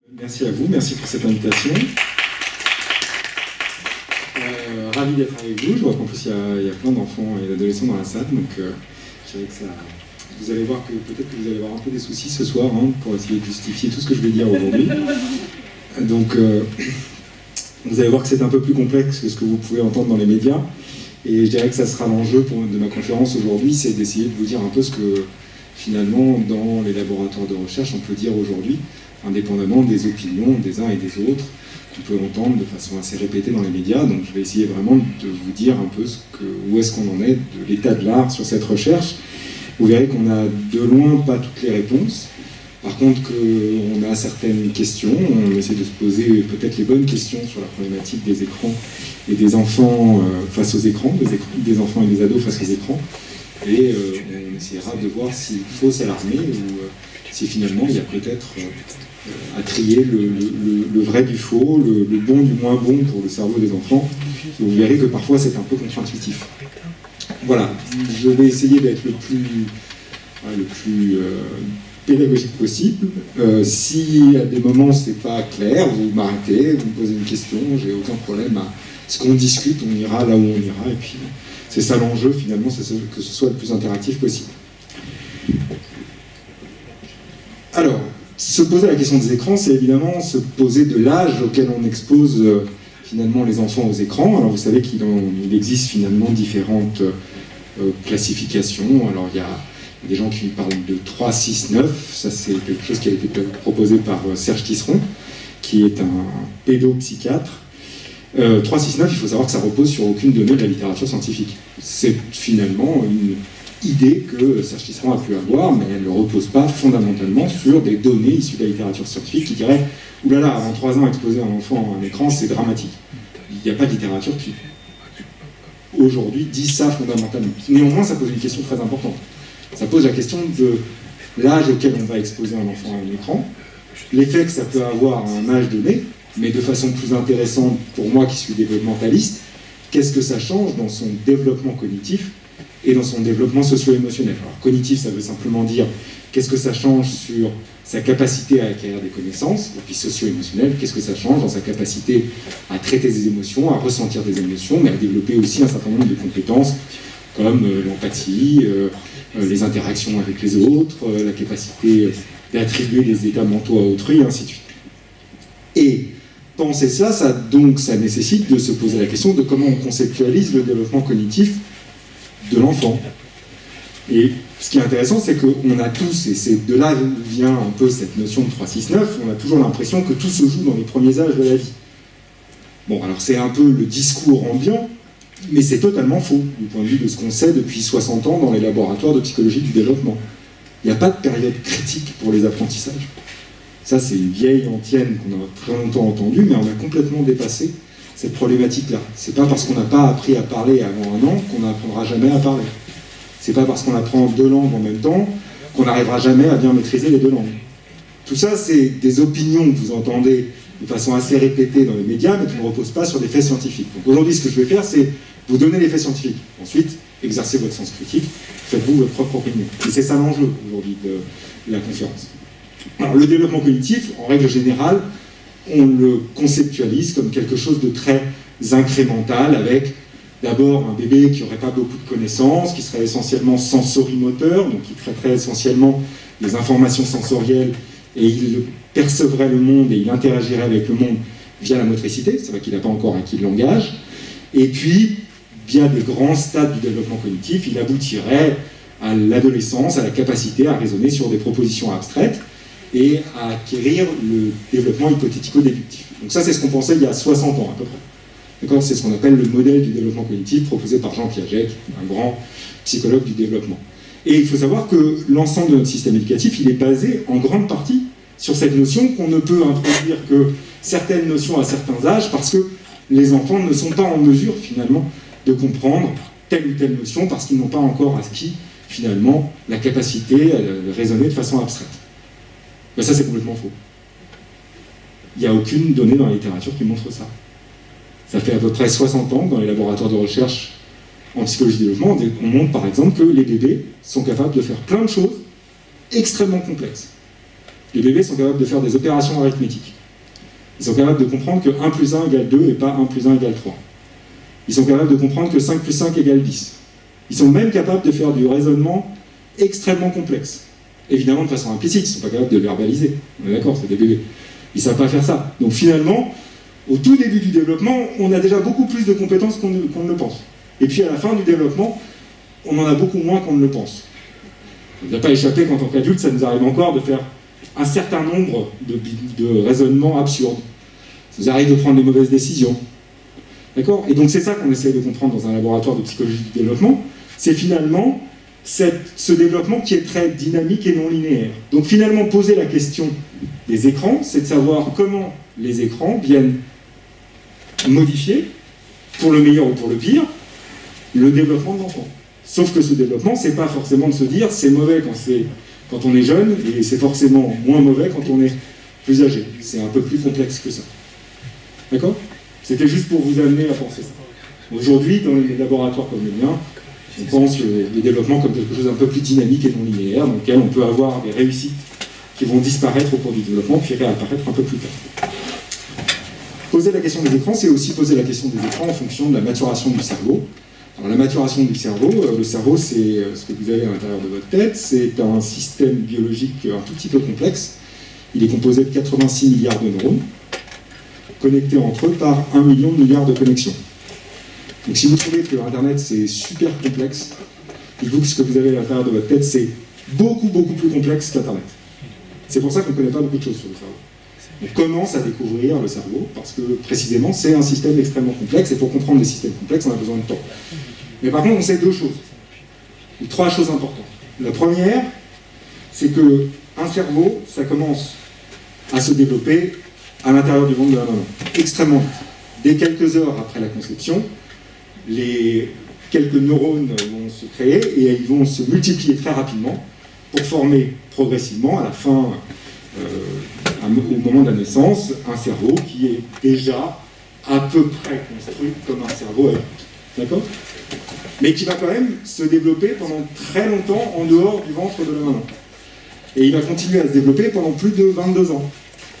Merci à vous, merci pour cette invitation. Ravi d'être avec vous. Je vois qu'en plus il y a plein d'enfants et d'adolescents dans la salle, donc je dirais que ça, vous allez voir que peut-être que vous allez avoir un peu des soucis ce soir pour essayer de justifier tout ce que je vais dire aujourd'hui. Donc vous allez voir que c'est un peu plus complexe que ce que vous pouvez entendre dans les médias, et je dirais que ça sera l'enjeu de ma conférence aujourd'hui, c'est d'essayer de vous dire un peu ce que finalement dans les laboratoires de recherche on peut dire aujourd'hui, indépendamment des opinions des uns et des autres, qu'on peut entendre de façon assez répétée dans les médias. Donc je vais essayer vraiment de vous dire un peu où est-ce qu'on en est de l'état de l'art sur cette recherche. Vous verrez qu'on a de loin pas toutes les réponses. Par contre, qu'on a certaines questions, on essaie de se poser peut-être les bonnes questions sur la problématique des écrans et des enfants face aux écrans, des enfants et des ados face aux écrans. Et on essaiera de voir s'il faut s'alarmer ou si finalement il y a peut-être à trier le vrai du faux, le bon du moins bon pour le cerveau des enfants. Et vous verrez que parfois c'est un peu contre-intuitif. Voilà, je vais essayer d'être le plus pédagogique possible. Si à des moments c'est pas clair, vous m'arrêtez, vous me posez une question, j'ai aucun problème à ce qu'on discute, on ira là où on ira, et puis c'est ça l'enjeu finalement, c'est que ce soit le plus interactif possible. Alors, se poser la question des écrans, c'est évidemment se poser de l'âge auquel on expose finalement les enfants aux écrans. Alors vous savez qu'il existe finalement différentes classifications. Alors il y a des gens qui parlent de 3, 6, 9, ça c'est quelque chose qui a été proposé par Serge Tisseron, qui est un pédopsychiatre. 3, 6, 9, il faut savoir que ça repose sur aucune donnée de la littérature scientifique. C'est finalement une idée que Serge Tisseron a pu avoir, mais elle ne repose pas fondamentalement sur des données issues de la littérature scientifique qui dirait « Oulala, avant 3 ans, exposer un enfant à un écran, c'est dramatique ». Il n'y a pas de littérature qui, aujourd'hui, dit ça fondamentalement. Néanmoins, ça pose une question très importante. Ça pose la question de l'âge auquel on va exposer un enfant à un écran, l'effet que ça peut avoir à un âge donné, mais de façon plus intéressante pour moi qui suis développementaliste, qu'est-ce que ça change dans son développement cognitif et dans son développement socio-émotionnel. Alors cognitif, ça veut simplement dire qu'est-ce que ça change sur sa capacité à acquérir des connaissances, et puis socio-émotionnel, qu'est-ce que ça change dans sa capacité à traiter des émotions, à ressentir des émotions, mais à développer aussi un certain nombre de compétences comme l'empathie, les interactions avec les autres, la capacité d'attribuer des états mentaux à autrui, et ainsi de suite. Et penser ça, ça nécessite de se poser la question de comment on conceptualise le développement cognitif de l'enfant. Et ce qui est intéressant, c'est qu'on a tous, et c'est de là vient un peu cette notion de 3-6-9, on a toujours l'impression que tout se joue dans les premiers âges de la vie. Bon, alors c'est un peu le discours ambiant, mais c'est totalement faux, du point de vue de ce qu'on sait depuis 60 ans dans les laboratoires de psychologie du développement. Il n'y a pas de période critique pour les apprentissages. Ça, c'est une vieille antienne qu'on a très longtemps entendue, mais on a complètement dépassé cette problématique-là. C'est pas parce qu'on n'a pas appris à parler avant 1 an qu'on n'apprendra jamais à parler. C'est pas parce qu'on apprend 2 langues en même temps qu'on n'arrivera jamais à bien maîtriser les 2 langues. Tout ça, c'est des opinions que vous entendez de façon assez répétée dans les médias, mais qui ne reposent pas sur des faits scientifiques. Donc aujourd'hui, ce que je vais faire, c'est vous donner les faits scientifiques. Ensuite, exercez votre sens critique, faites-vous votre propre opinion. Et c'est ça l'enjeu aujourd'hui de la conférence. Alors, le développement cognitif, en règle générale, on le conceptualise comme quelque chose de très incrémental, avec d'abord un bébé qui n'aurait pas beaucoup de connaissances, qui serait essentiellement sensorimoteur, donc qui traiterait essentiellement des informations sensorielles, et il percevrait le monde et il interagirait avec le monde via la motricité, c'est vrai qu'il n'a pas encore acquis le langage, et puis, via des grands stades du développement cognitif, il aboutirait à l'adolescence, à la capacité à raisonner sur des propositions abstraites, et à acquérir le développement hypothético-déductif. Donc ça, c'est ce qu'on pensait il y a 60 ans à peu près. C'est ce qu'on appelle le modèle du développement cognitif proposé par Jean Piaget, un grand psychologue du développement. Et il faut savoir que l'ensemble de notre système éducatif, il est basé en grande partie sur cette notion qu'on ne peut introduire que certaines notions à certains âges parce que les enfants ne sont pas en mesure finalement de comprendre telle ou telle notion parce qu'ils n'ont pas encore acquis finalement la capacité à raisonner de façon abstraite. Ben ça, c'est complètement faux. Il n'y a aucune donnée dans la littérature qui montre ça. Ça fait à peu près 60 ans que dans les laboratoires de recherche en psychologie du développement, on montre par exemple que les bébés sont capables de faire plein de choses extrêmement complexes. Les bébés sont capables de faire des opérations arithmétiques. Ils sont capables de comprendre que 1 plus 1 égale 2 et pas 1 plus 1 égale 3. Ils sont capables de comprendre que 5 plus 5 égale 10. Ils sont même capables de faire du raisonnement extrêmement complexe. Évidemment de façon implicite, ils ne sont pas capables de le verbaliser. On est d'accord, c'est des bébés. Ils ne savent pas faire ça. Donc finalement, au tout début du développement, on a déjà beaucoup plus de compétences qu'on ne le pense. Et puis à la fin du développement, on en a beaucoup moins qu'on ne le pense. Il n'a pas échappé qu'en tant qu'adulte, ça nous arrive encore de faire un certain nombre de raisonnements absurdes. Ça nous arrive de prendre des mauvaises décisions. D'accord? Et donc c'est ça qu'on essaie de comprendre dans un laboratoire de psychologie du développement. C'est finalement ce développement qui est très dynamique et non linéaire. Donc finalement, poser la question des écrans, c'est de savoir comment les écrans viennent modifier, pour le meilleur ou pour le pire, le développement de l'enfant. Sauf que ce développement, c'est pas forcément de se dire c'est mauvais quand on est jeune et c'est forcément moins mauvais quand on est plus âgé. C'est un peu plus complexe que ça. D'accord? C'était juste pour vous amener à penser ça. Aujourd'hui, dans les laboratoires comme le mien, on pense le développement comme quelque chose d'un peu plus dynamique et non linéaire, dans lequel on peut avoir des réussites qui vont disparaître au cours du développement, puis réapparaître un peu plus tard. Poser la question des écrans, c'est aussi poser la question des écrans en fonction de la maturation du cerveau. Alors, la maturation du cerveau, le cerveau, c'est ce que vous avez à l'intérieur de votre tête, c'est un système biologique un tout petit peu complexe. Il est composé de 86 milliards de neurones, connectés entre eux par 1 million de milliards de connexions. Donc si vous trouvez que Internet c'est super complexe, dites-vous que ce que vous avez à l'intérieur de votre tête c'est beaucoup plus complexe qu'Internet. C'est pour ça qu'on ne connaît pas beaucoup de choses sur le cerveau. On commence à découvrir le cerveau parce que précisément c'est un système extrêmement complexe et pour comprendre les systèmes complexes on a besoin de temps. Mais par contre on sait deux choses, ou trois choses importantes. La première, c'est qu'un cerveau, ça commence à se développer à l'intérieur du ventre de la maman, extrêmement vite. Dès quelques heures après la conception, les quelques neurones vont se créer et ils vont se multiplier très rapidement pour former progressivement, à la fin, au moment de la naissance, un cerveau qui est déjà à peu près construit comme un cerveau adulte. D'accord? Mais qui va quand même se développer pendant très longtemps en dehors du ventre de la maman. Et il va continuer à se développer pendant plus de 22 ans.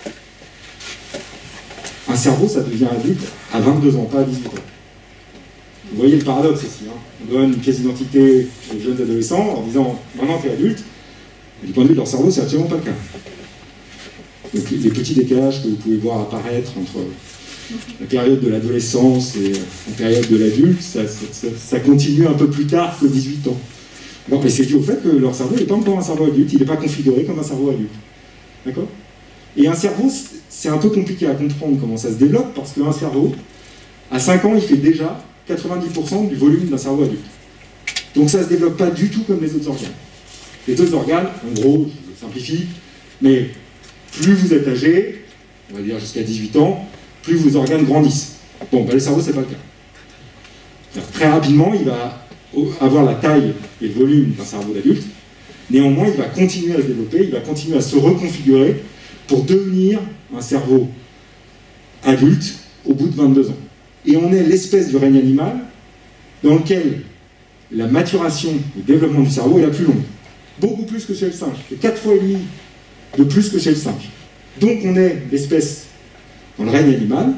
Un cerveau, ça devient adulte à 22 ans, pas à 18 ans. Vous voyez le paradoxe ici. Hein. On donne une pièce d'identité aux jeunes adolescents en disant « maintenant tu es adulte », mais du point de vue de leur cerveau, c'est absolument pas le cas. Donc les petits décalages que vous pouvez voir apparaître entre la période de l'adolescence et la période de l'adulte, ça continue un peu plus tard que 18 ans. Alors, mais c'est dû au fait que leur cerveau n'est pas encore un cerveau adulte, il n'est pas configuré comme un cerveau adulte. D'accord? Et un cerveau, c'est un peu compliqué à comprendre comment ça se développe, parce qu'un cerveau, à 5 ans, il fait déjà 90% du volume d'un cerveau adulte. Donc ça ne se développe pas du tout comme les autres organes. Les autres organes, en gros, je simplifie, mais plus vous êtes âgé, on va dire jusqu'à 18 ans, plus vos organes grandissent. Bon, ben, le cerveau, c'est pas le cas. Très rapidement, il va avoir la taille et le volume d'un cerveau d'adulte. Néanmoins, il va continuer à se développer, il va continuer à se reconfigurer pour devenir un cerveau adulte au bout de 22 ans. Et on est l'espèce du règne animal dans lequel la maturation, le développement du cerveau est la plus longue. Beaucoup plus que chez le singe. C'est 4 fois et demi de plus que chez le singe. Donc on est l'espèce dans le règne animal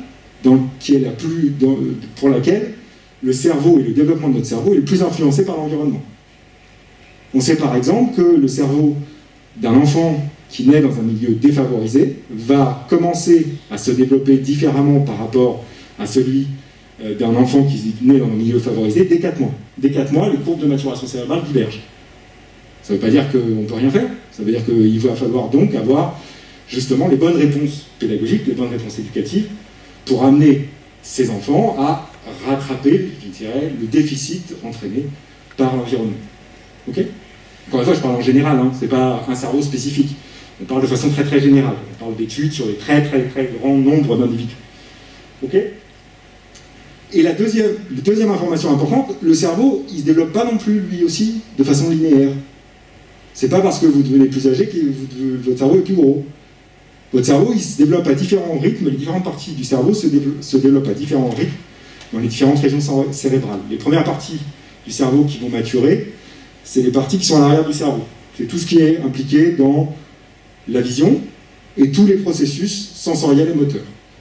pour laquelle le cerveau et le développement de notre cerveau est le plus influencé par l'environnement. On sait par exemple que le cerveau d'un enfant qui naît dans un milieu défavorisé va commencer à se développer différemment par rapport à celui d'un enfant qui naît dans un milieu favorisé dès 4 mois. Dès 4 mois, les courbes de maturation cérébrale divergent. Ça ne veut pas dire qu'on ne peut rien faire, ça veut dire qu'il va falloir donc avoir justement les bonnes réponses pédagogiques, les bonnes réponses éducatives pour amener ces enfants à rattraper, je dirais, le déficit entraîné par l'environnement. Ok? Encore une fois, je parle en général, hein, ce n'est pas un cerveau spécifique. On parle de façon très générale. On parle d'études sur les très grands nombres d'individus. Ok? Et la deuxième information importante, le cerveau, il ne se développe pas non plus, lui aussi, de façon linéaire. C'est pas parce que vous devenez plus âgé que votre cerveau est plus gros. Votre cerveau, il se développe à différents rythmes, les différentes parties du cerveau se développent à différents rythmes dans les différentes régions cérébrales. Les premières parties du cerveau qui vont maturer, c'est les parties qui sont à l'arrière du cerveau. C'est tout ce qui est impliqué dans la vision et tous les processus sensoriels et moteurs.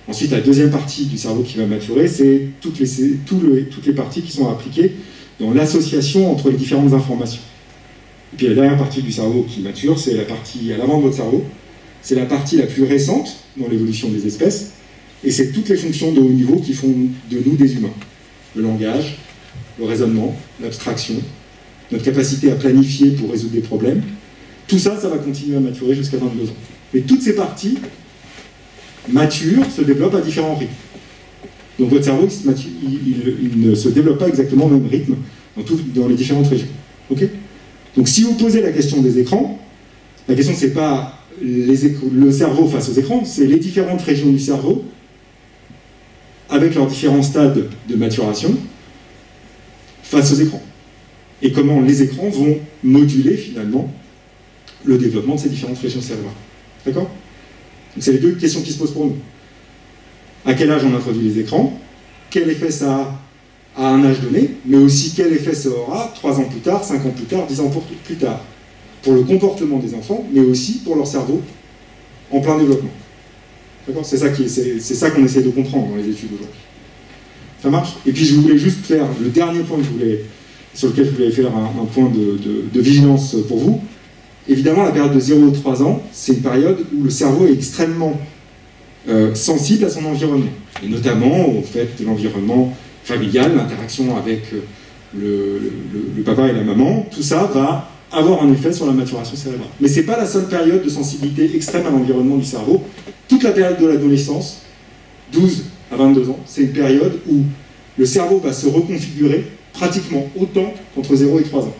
Ensuite, la deuxième partie du cerveau qui va maturer, c'est toutes les parties qui sont appliquées dans l'association entre les différentes informations. Et puis la dernière partie du cerveau qui mature, c'est la partie à l'avant de votre cerveau. C'est la partie la plus récente dans l'évolution des espèces, et c'est toutes les fonctions de haut niveau qui font de nous des humains. Le langage, le raisonnement, l'abstraction, notre capacité à planifier pour résoudre des problèmes. Tout ça, ça va continuer à maturer jusqu'à 22 ans. Mais toutes ces parties maturent, se développent à différents rythmes. Donc votre cerveau, il ne se développe pas exactement au même rythme dans les différentes régions. Okay, donc si vous posez la question des écrans, la question c'est pas le cerveau face aux écrans, c'est les différentes régions du cerveau avec leurs différents stades de maturation face aux écrans. Et comment les écrans vont moduler finalement le développement de ces différentes régions cérébrales. D'accord? Donc c'est les deux questions qui se posent pour nous. À quel âge on introduit les écrans? Quel effet ça a à un âge donné? Mais aussi quel effet ça aura 3 ans plus tard, 5 ans plus tard, 10 ans plus tard? Pour le comportement des enfants, mais aussi pour leur cerveau en plein développement. D'accord? C'est ça qu'on essaie de comprendre dans les études aujourd'hui. Ça marche? Et puis je voulais juste faire le dernier point sur lequel je voulais faire un point de vigilance pour vous. Évidemment, la période de 0 à 3 ans, c'est une période où le cerveau est extrêmement sensible à son environnement, et notamment au fait de l'environnement familial, l'interaction avec le papa et la maman. Tout ça va avoir un effet sur la maturation cérébrale. Mais ce n'est pas la seule période de sensibilité extrême à l'environnement du cerveau. Toute la période de l'adolescence, 12 à 22 ans, c'est une période où le cerveau va se reconfigurer pratiquement autant qu'entre 0 et 3 ans.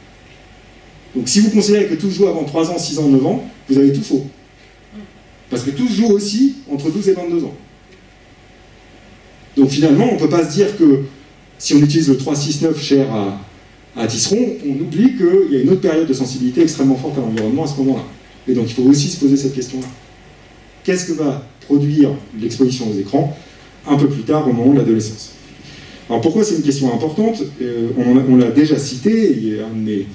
Donc si vous considérez que tout se joue avant 3 ans, 6 ans, 9 ans, vous avez tout faux. Parce que tout se joue aussi entre 12 et 22 ans. Donc finalement, on ne peut pas se dire que si on utilise le 3-6-9 cher à Tisseron, on oublie qu'il y a une autre période de sensibilité extrêmement forte à l'environnement à ce moment-là. Et donc il faut aussi se poser cette question-là. Qu'est-ce que va produire l'exposition aux écrans un peu plus tard au moment de l'adolescence? Alors pourquoi c'est une question importante? On l'a déjà cité, il y a un de mes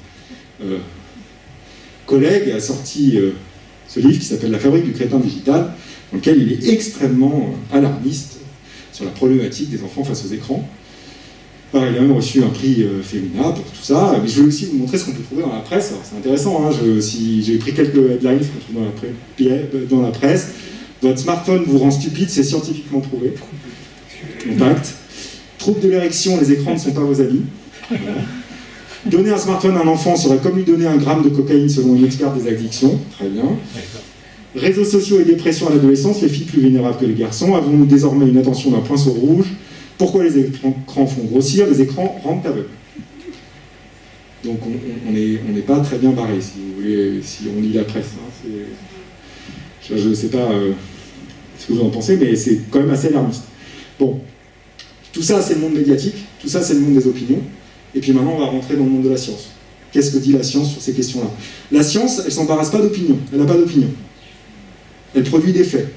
collègue a sorti ce livre qui s'appelle La fabrique du crétin digital, dans lequel il est extrêmement alarmiste sur la problématique des enfants face aux écrans. Alors, il a même reçu un prix Femina pour tout ça, mais je vais aussi vous montrer ce qu'on peut trouver dans la presse. C'est intéressant, hein, j'ai pris quelques headlines qu'on trouve dans la presse. Votre smartphone vous rend stupide, c'est scientifiquement prouvé. Impact. Trouble de l'érection, les écrans ne sont pas vos amis. Voilà. Donner un smartphone à un enfant serait comme lui donner 1 gramme de cocaïne selon une experte des addictions. Très bien. Réseaux sociaux et dépression à l'adolescence, les filles plus vulnérables que les garçons. Avons-nous désormais une attention d'un pinceau rouge? Pourquoi les écrans font grossir? Les écrans rendent aveugles. Donc on n'est pas très bien barré, si vous voulez, si on lit la presse. Hein. Je ne sais pas ce que vous en pensez, mais c'est quand même assez alarmiste. Bon, tout ça c'est le monde médiatique, tout ça c'est le monde des opinions. Et puis maintenant, on va rentrer dans le monde de la science. Qu'est-ce que dit la science sur ces questions-là? La science, elle ne s'embarrasse pas d'opinion. Elle n'a pas d'opinion. Elle produit des faits.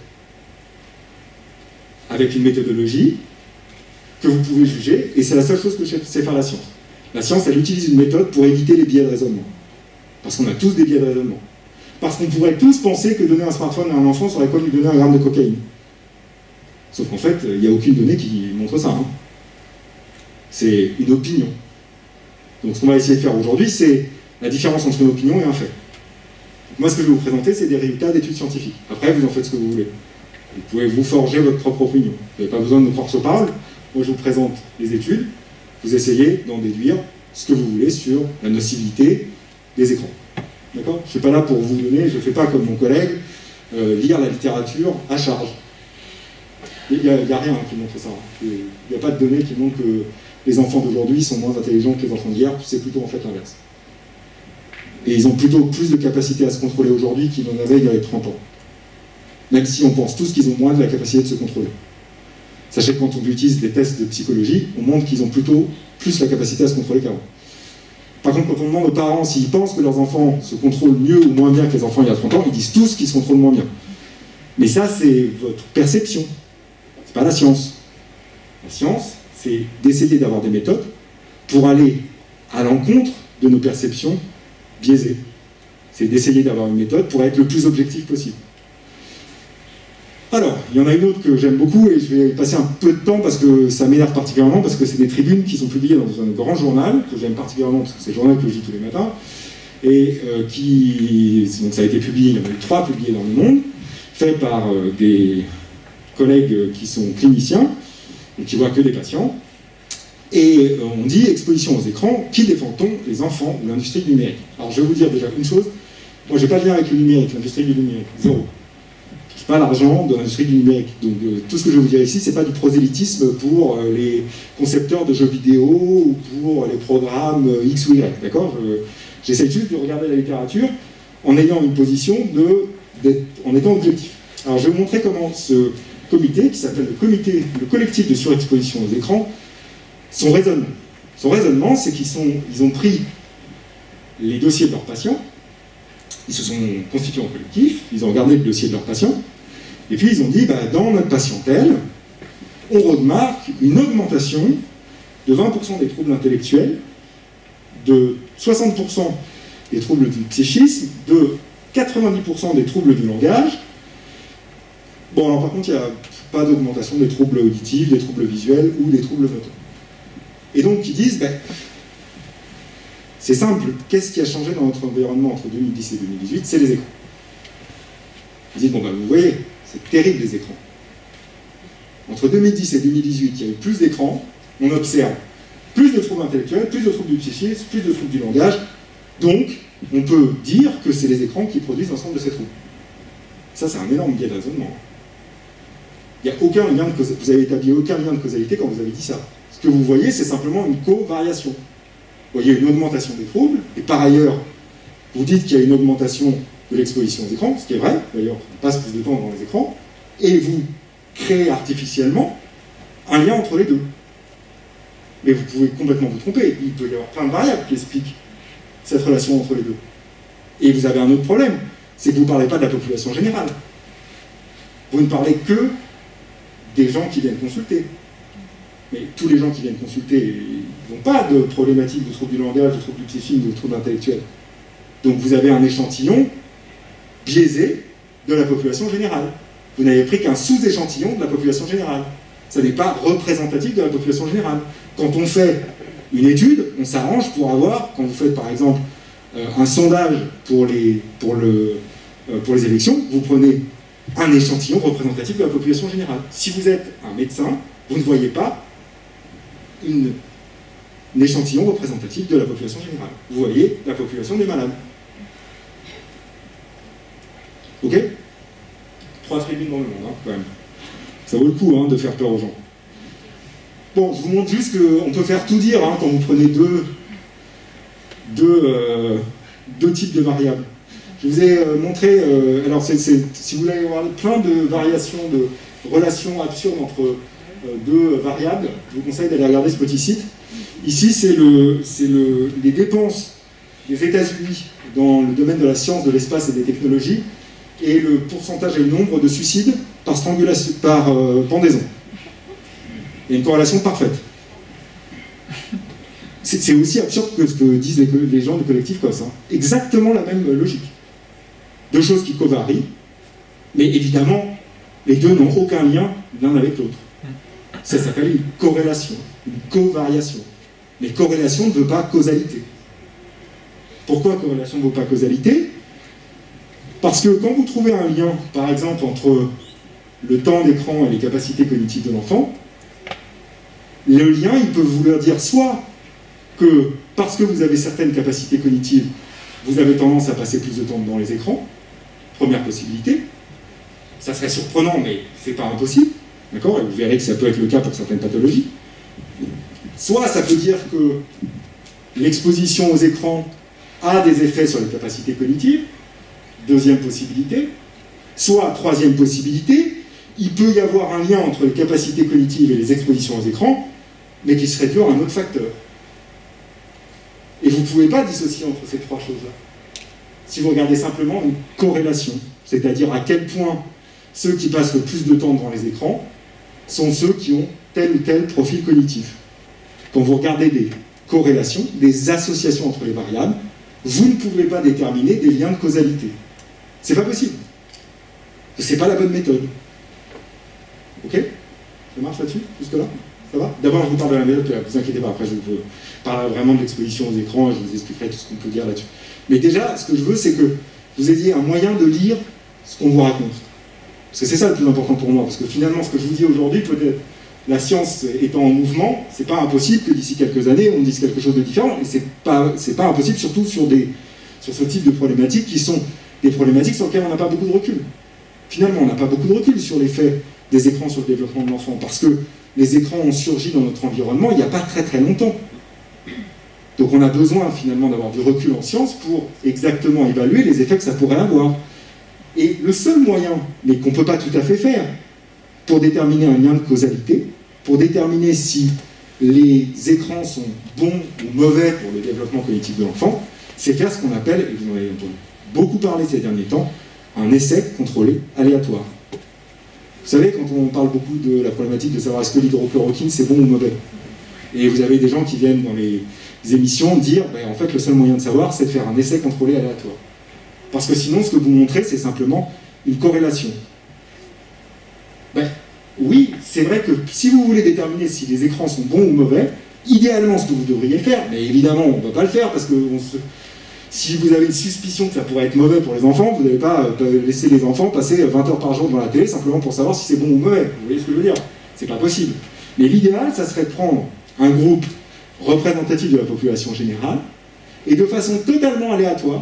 Avec une méthodologie que vous pouvez juger, et c'est la seule chose que sait faire la science. La science, elle utilise une méthode pour éviter les biais de raisonnement. Parce qu'on a tous des biais de raisonnement. Parce qu'on pourrait tous penser que donner un smartphone à un enfant serait comme lui donner 1 gramme de cocaïne. Sauf qu'en fait, il n'y a aucune donnée qui montre ça. Hein. C'est une opinion. Donc ce qu'on va essayer de faire aujourd'hui, c'est la différence entre une opinion et un fait. Moi, ce que je vais vous présenter, c'est des résultats d'études scientifiques. Après, vous en faites ce que vous voulez. Vous pouvez vous forger votre propre opinion. Vous n'avez pas besoin de me croire sur parole. Moi, je vous présente les études. Vous essayez d'en déduire ce que vous voulez sur la nocivité des écrans. D'accord? Je ne suis pas là pour vous donner, je ne fais pas comme mon collègue, lire la littérature à charge. Il n'y a rien qui montre ça. Il n'y a pas de données qui montrent que les enfants d'aujourd'hui sont moins intelligents que les enfants d'hier, c'est plutôt en fait l'inverse. Et ils ont plutôt plus de capacité à se contrôler aujourd'hui qu'ils n'en avaient il y a 30 ans. Même si on pense tous qu'ils ont moins de la capacité de se contrôler. Sachez que quand on utilise des tests de psychologie, on montre qu'ils ont plutôt plus la capacité à se contrôler qu'avant. Par contre, quand on demande aux parents s'ils pensent que leurs enfants se contrôlent mieux ou moins bien que les enfants il y a 30 ans, ils disent tous qu'ils se contrôlent moins bien. Mais ça, c'est votre perception. C'est pas la science. La science, c'est d'essayer d'avoir des méthodes pour aller à l'encontre de nos perceptions biaisées. C'est d'essayer d'avoir une méthode pour être le plus objectif possible. Alors, il y en a une autre que j'aime beaucoup et je vais passer un peu de temps parce que ça m'énerve particulièrement, parce que c'est des tribunes qui sont publiées dans un grand journal, que j'aime particulièrement parce que c'est le journal que je lis tous les matins, et donc ça a été publié, il y en a eu 3 publiés dans le monde, fait par des collègues qui sont cliniciens, et qui voient que des patients, et on dit exposition aux écrans, qui défend-on, les enfants ou l'industrie du numérique? Alors je vais vous dire déjà une chose, moi j'ai pas de lien avec le numérique, l'industrie du numérique, zéro. Pas l'argent de l'industrie du numérique. Donc tout ce que je vais vous dire ici, c'est pas du prosélytisme pour les concepteurs de jeux vidéo ou pour les programmes X ou Y, d'accord? J'essaie juste de regarder la littérature en ayant une position en étant objectif. Alors je vais vous montrer comment ce comité, qui s'appelle le collectif de surexposition aux écrans, son raisonnement. Son raisonnement, c'est qu'ils ont pris les dossiers de leurs patients, ils se sont constitués en collectif, ils ont regardé le dossier de leurs patients, et puis ils ont dit, dans notre patientèle, on remarque une augmentation de 20% des troubles intellectuels, de 60% des troubles du psychisme, de 90% des troubles du langage. Bon, alors par contre, il n'y a pas d'augmentation des troubles auditifs, des troubles visuels ou des troubles moteurs. Et donc, ils disent, c'est simple, qu'est-ce qui a changé dans notre environnement entre 2010 et 2018? C'est les écrans. Ils disent, vous voyez, c'est terrible les écrans. Entre 2010 et 2018, il y a eu plus d'écrans, on observe plus de troubles intellectuels, plus de troubles du psychisme, plus de troubles du langage, donc on peut dire que c'est les écrans qui produisent l'ensemble de ces troubles. Ça, c'est un énorme biais de raisonnement. Il n'y a aucun lien de causalité, vous avez établi aucun lien de causalité quand vous avez dit ça. Ce que vous voyez, c'est simplement une covariation. Vous voyez une augmentation des troubles, et par ailleurs, vous dites qu'il y a une augmentation de l'exposition aux écrans, ce qui est vrai, d'ailleurs, on passe plus de temps devant les écrans, et vous créez artificiellement un lien entre les deux. Mais vous pouvez complètement vous tromper, il peut y avoir plein de variables qui expliquent cette relation entre les deux. Et vous avez un autre problème, c'est que vous ne parlez pas de la population générale. Vous ne parlez que des gens qui viennent consulter. Mais tous les gens qui viennent consulter n'ont pas de problématique de trouble du langage, de trouble du psychisme, de trouble intellectuel. Donc vous avez un échantillon biaisé de la population générale. Vous n'avez pris qu'un sous-échantillon de la population générale. Ça n'est pas représentatif de la population générale. Quand on fait une étude, on s'arrange pour avoir, quand vous faites par exemple un sondage pour les élections, vous prenez un échantillon représentatif de la population générale. Si vous êtes un médecin, vous ne voyez pas un échantillon représentatif de la population générale. Vous voyez la population des malades. Ok? 3 tribunes dans le monde, quand même. Ça vaut le coup de faire peur aux gens. Bon, je vous montre juste qu'on peut faire tout dire quand vous prenez deux types de variables. Je vous ai montré, alors si vous voulez avoir plein de variations, de relations absurdes entre deux variables, je vous conseille d'aller regarder ce petit site. Ici, c'est les dépenses des États-Unis dans le domaine de la science, de l'espace et des technologies, et le pourcentage et le nombre de suicides par strangulation, par pendaison. Il y a une corrélation parfaite. C'est aussi absurde que ce que disent les gens du collectif COS. Exactement la même logique. Deux choses qui covarient, mais évidemment, les deux n'ont aucun lien l'un avec l'autre. Ça s'appelle une corrélation, une covariation. Mais corrélation ne veut pas causalité. Pourquoi corrélation ne veut pas causalité? Parce que quand vous trouvez un lien, par exemple, entre le temps d'écran et les capacités cognitives de l'enfant, le lien, il peut vouloir dire soit que parce que vous avez certaines capacités cognitives, vous avez tendance à passer plus de temps devant les écrans, première possibilité. Ça serait surprenant, mais c'est pas impossible. D'accord? Et vous verrez que ça peut être le cas pour certaines pathologies. Soit ça peut dire que l'exposition aux écrans a des effets sur les capacités cognitives, deuxième possibilité. Soit, troisième possibilité, il peut y avoir un lien entre les capacités cognitives et les expositions aux écrans, mais qui serait dû à un autre facteur. Et vous ne pouvez pas dissocier entre ces trois choses-là. Si vous regardez simplement une corrélation, c'est-à-dire à quel point ceux qui passent le plus de temps devant les écrans sont ceux qui ont tel ou tel profil cognitif. Quand vous regardez des corrélations, des associations entre les variables, vous ne pouvez pas déterminer des liens de causalité. C'est pas possible. C'est pas la bonne méthode. Ok? Ça marche là-dessus, jusque-là? Ça va? D'abord, je vous parle de la méthode, ne vous inquiétez pas, après je vous parlerai vraiment de l'exposition aux écrans, et je vous expliquerai tout ce qu'on peut dire là-dessus. Mais déjà, ce que je veux, c'est que vous ayez un moyen de lire ce qu'on vous raconte. Parce que c'est ça le plus important pour moi, parce que finalement, ce que je vous dis aujourd'hui, peut-être, la science étant en mouvement, c'est pas impossible que d'ici quelques années, on dise quelque chose de différent, et c'est pas impossible, surtout sur ce type de problématiques qui sont des problématiques sur lesquelles on n'a pas beaucoup de recul. Finalement, on n'a pas beaucoup de recul sur l'effet des écrans sur le développement de l'enfant, parce que les écrans ont surgi dans notre environnement il n'y a pas très très longtemps. Donc on a besoin finalement d'avoir du recul en science pour exactement évaluer les effets que ça pourrait avoir. Et le seul moyen, mais qu'on ne peut pas tout à fait faire, pour déterminer un lien de causalité, pour déterminer si les écrans sont bons ou mauvais pour le développement cognitif de l'enfant, c'est faire ce qu'on appelle, et vous en avez entendu beaucoup parler ces derniers temps, un essai contrôlé aléatoire. Vous savez, quand on parle beaucoup de la problématique de savoir est-ce que l'hydrochloroquine c'est bon ou mauvais, et vous avez des gens qui viennent dans les émissions dire, en fait le seul moyen de savoir c'est de faire un essai contrôlé aléatoire. Parce que sinon ce que vous montrez c'est simplement une corrélation. Oui, c'est vrai que si vous voulez déterminer si les écrans sont bons ou mauvais, idéalement ce que vous devriez faire, mais évidemment on ne va pas le faire parce que si vous avez une suspicion que ça pourrait être mauvais pour les enfants, vous n'allez pas laisser les enfants passer 20 heures par jour devant la télé simplement pour savoir si c'est bon ou mauvais. Vous voyez ce que je veux dire? C'est pas possible. Mais l'idéal, ça serait de prendre un groupe représentatif de la population générale et de façon totalement aléatoire,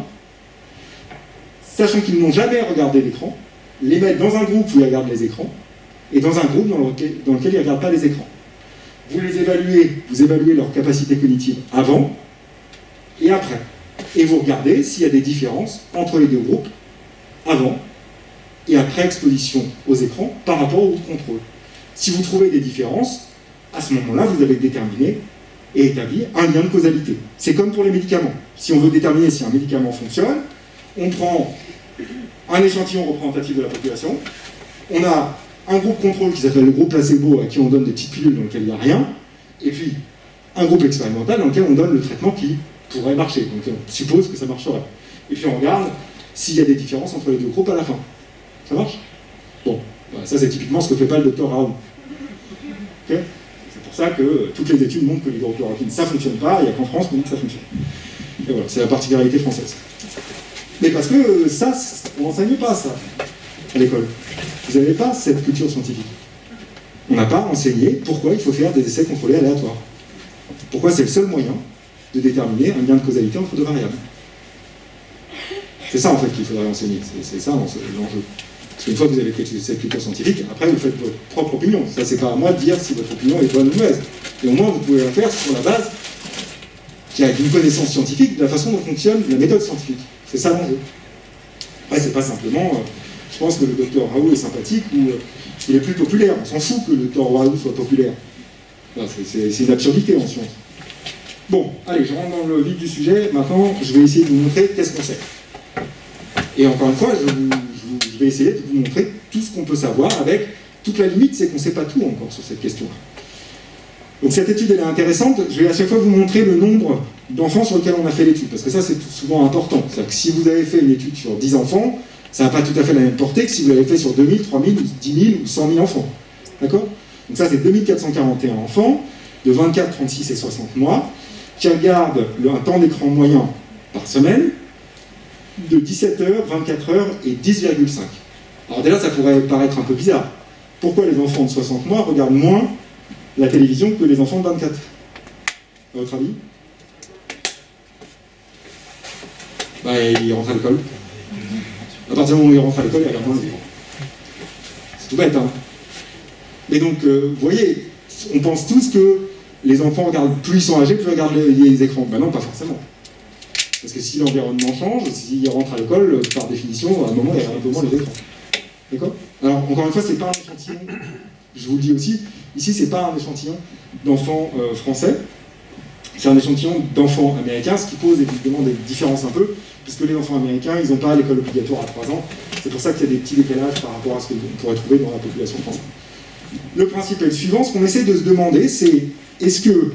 sachant qu'ils n'ont jamais regardé l'écran, les mettre dans un groupe où ils regardent les écrans et dans un groupe dans lequel ils ne regardent pas les écrans. Vous les évaluez, vous évaluez leur capacité cognitive avant et après. Et vous regardez s'il y a des différences entre les deux groupes, avant et après exposition aux écrans par rapport au contrôle. Si vous trouvez des différences, à ce moment-là, vous avez déterminé et établi un lien de causalité. C'est comme pour les médicaments. Si on veut déterminer si un médicament fonctionne, on prend un échantillon représentatif de la population, on a un groupe contrôle qui s'appelle le groupe placebo, à qui on donne des petites pilules dans lesquelles il n'y a rien, et puis un groupe expérimental dans lequel on donne le traitement qui pourrait marcher, donc on suppose que ça marcherait. Et puis on regarde s'il y a des différences entre les deux groupes à la fin. Ça marche? Bon, ça c'est typiquement ce que fait pas le docteur Raoult. Okay, c'est pour ça que toutes les études montrent que l'hydrochloroquine ça fonctionne pas, il n'y a qu'en France qu'on dit que ça fonctionne. Et voilà, c'est la particularité française. Mais parce que ça, on n'enseigne pas ça à l'école. Vous n'avez pas cette culture scientifique. On n'a pas enseigné pourquoi il faut faire des essais contrôlés aléatoires. Pourquoi c'est le seul moyen de déterminer un lien de causalité entre deux variables. C'est ça en fait qu'il faudrait enseigner, c'est ça l'enjeu. Parce qu'une fois que vous avez cette culture scientifique, après vous faites votre propre opinion. Ça c'est pas à moi de dire si votre opinion est bonne ou mauvaise. Et au moins vous pouvez la faire sur la base d'une connaissance scientifique de la façon dont fonctionne la méthode scientifique. C'est ça l'enjeu. Après c'est pas simplement, je pense que le docteur Raoult est sympathique ou il est plus populaire. On s'en fout que le docteur Raoult soit populaire. C'est une absurdité en science. Bon, allez, je rentre dans le vif du sujet. Maintenant, je vais essayer de vous montrer qu'est-ce qu'on sait. Et encore une fois, je vais essayer de vous montrer tout ce qu'on peut savoir avec toute la limite, c'est qu'on ne sait pas tout encore sur cette question-là. Donc cette étude, elle est intéressante. Je vais à chaque fois vous montrer le nombre d'enfants sur lesquels on a fait l'étude, parce que ça, c'est souvent important. C'est-à-dire que si vous avez fait une étude sur 10 enfants, ça n'a pas tout à fait la même portée que si vous l'avez fait sur 2000, 3000, 10 000 ou 100 000 enfants. D'accord? Donc ça, c'est 2441 enfants, de 24, 36 et 60 mois, qui regardent un temps d'écran moyen par semaine de 17 heures, 24 heures et 10,5. Alors déjà, ça pourrait paraître un peu bizarre. Pourquoi les enfants de 60 mois regardent moins la télévision que les enfants de 24? À votre avis? Ils rentrent à l'école. À partir du moment où ils rentrent à l'école, ils regardent moins les écrans. C'est tout bête, hein? Mais donc, vous voyez, on pense tous que les enfants regardent, plus ils sont âgés, plus ils regardent les écrans. Ben non, pas forcément. Parce que si l'environnement change, s'ils rentrent à l'école, par définition, à un moment, il y a un peu moins les écrans. D'accord? Alors, encore une fois, c'est pas un échantillon, je vous le dis aussi, ici, c'est pas un échantillon d'enfants français, c'est un échantillon d'enfants américains, ce qui pose évidemment des différences un peu, puisque les enfants américains, ils n'ont pas l'école obligatoire à 3 ans, c'est pour ça qu'il y a des petits décalages par rapport à ce qu'on pourrait trouver dans la population française. Le principe est le suivant, ce qu'on essaie de se demander, c'est est-ce que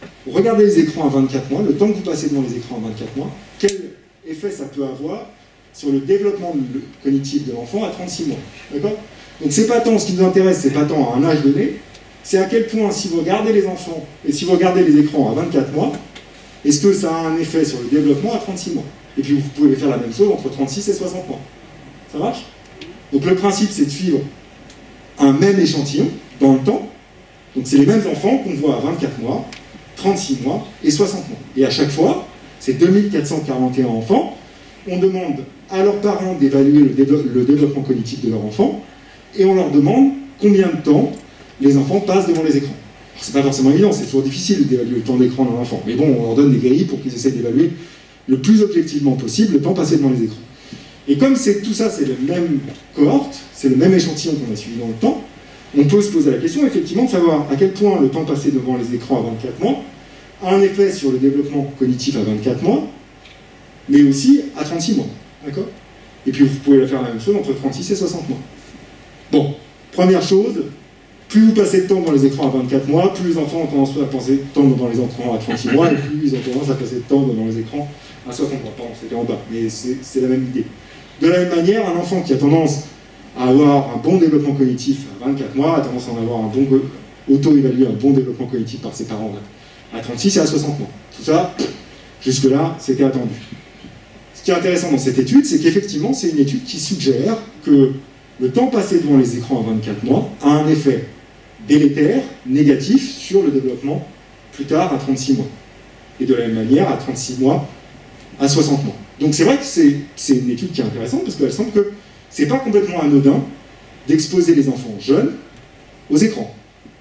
regarder les écrans à 24 mois, le temps que vous passez devant les écrans à 24 mois, quel effet ça peut avoir sur le développement cognitif de l'enfant à 36 mois. D'accord? Donc c'est pas tant, ce qui nous intéresse, c'est pas tant à un âge donné, c'est à quel point, si vous regardez les enfants, et si vous regardez les écrans à 24 mois, est-ce que ça a un effet sur le développement à 36 mois? Et puis vous pouvez faire la même chose entre 36 et 60 mois. Ça marche? Donc le principe, c'est de suivre un même échantillon dans le temps. Donc c'est les mêmes enfants qu'on voit à 24 mois, 36 mois et 60 mois. Et à chaque fois, c'est 2441 enfants. On demande à leurs parents d'évaluer le développement cognitif de leur enfant et on leur demande combien de temps les enfants passent devant les écrans. C'est pas forcément évident, c'est toujours difficile d'évaluer le temps d'écran d'un enfant. Mais bon, on leur donne des grilles pour qu'ils essaient d'évaluer le plus objectivement possible le temps passé devant les écrans. Et comme tout ça, c'est le même cohorte, c'est le même échantillon qu'on a suivi dans le temps, on peut se poser la question, effectivement, de savoir à quel point le temps passé devant les écrans à 24 mois a un effet sur le développement cognitif à 24 mois, mais aussi à 36 mois. D'accord? Et puis vous pouvez faire la même chose entre 36 et 60 mois. Bon, première chose, plus vous passez de temps dans les écrans à 24 mois, plus les enfants ont tendance à passer de temps dans les écrans à 36 mois, et plus ils ont tendance à passer de temps dans les écrans à 60 mois. Pardon, c'était en bas, mais c'est la même idée. De la même manière, un enfant qui a tendance à avoir un bon développement cognitif à 24 mois, a tendance à en avoir un bon auto-évaluer un bon développement cognitif par ses parents à 36 et à 60 mois. Tout ça, jusque-là, c'était attendu. Ce qui est intéressant dans cette étude, c'est qu'effectivement, c'est une étude qui suggère que le temps passé devant les écrans à 24 mois a un effet délétère, négatif, sur le développement plus tard à 36 mois. Et de la même manière, à 36 mois, à 60 mois. Donc c'est vrai que c'est une étude qui est intéressante parce qu'elle semble que c'est pas complètement anodin d'exposer les enfants jeunes aux écrans.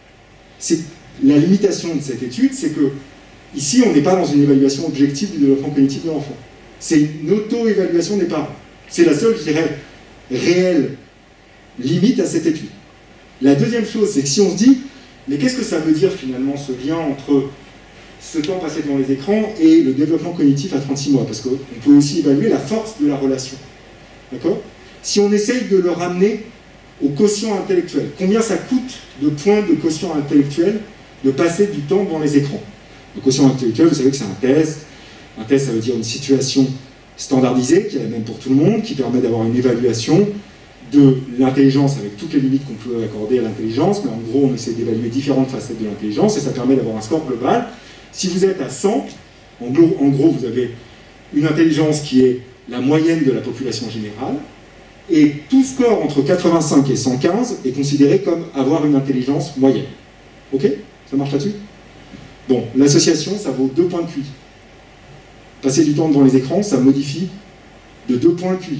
La limitation de cette étude, c'est que ici, on n'est pas dans une évaluation objective du développement cognitif de l'enfant. C'est une auto-évaluation des parents. C'est la seule, je dirais, réelle limite à cette étude. La deuxième chose, c'est que si on se dit, mais qu'est-ce que ça veut dire finalement ce lien entre ce temps passé devant les écrans et le développement cognitif à 36 mois? Parce qu'on peut aussi évaluer la force de la relation. D'accord? Si on essaye de le ramener au quotient intellectuel, combien ça coûte de points de quotient intellectuel de passer du temps devant les écrans? Le quotient intellectuel, vous savez que c'est un test. Un test, ça veut dire une situation standardisée, qui est la même pour tout le monde, qui permet d'avoir une évaluation de l'intelligence avec toutes les limites qu'on peut accorder à l'intelligence, mais en gros, on essaie d'évaluer différentes facettes de l'intelligence, et ça permet d'avoir un score global. Si vous êtes à 100, en gros, vous avez une intelligence qui est la moyenne de la population générale, et tout score entre 85 et 115 est considéré comme avoir une intelligence moyenne. Ok? Ça marche là-dessus? Bon, l'association, ça vaut 2 points de QI. Passer du temps devant les écrans, ça modifie de 2 points de QI.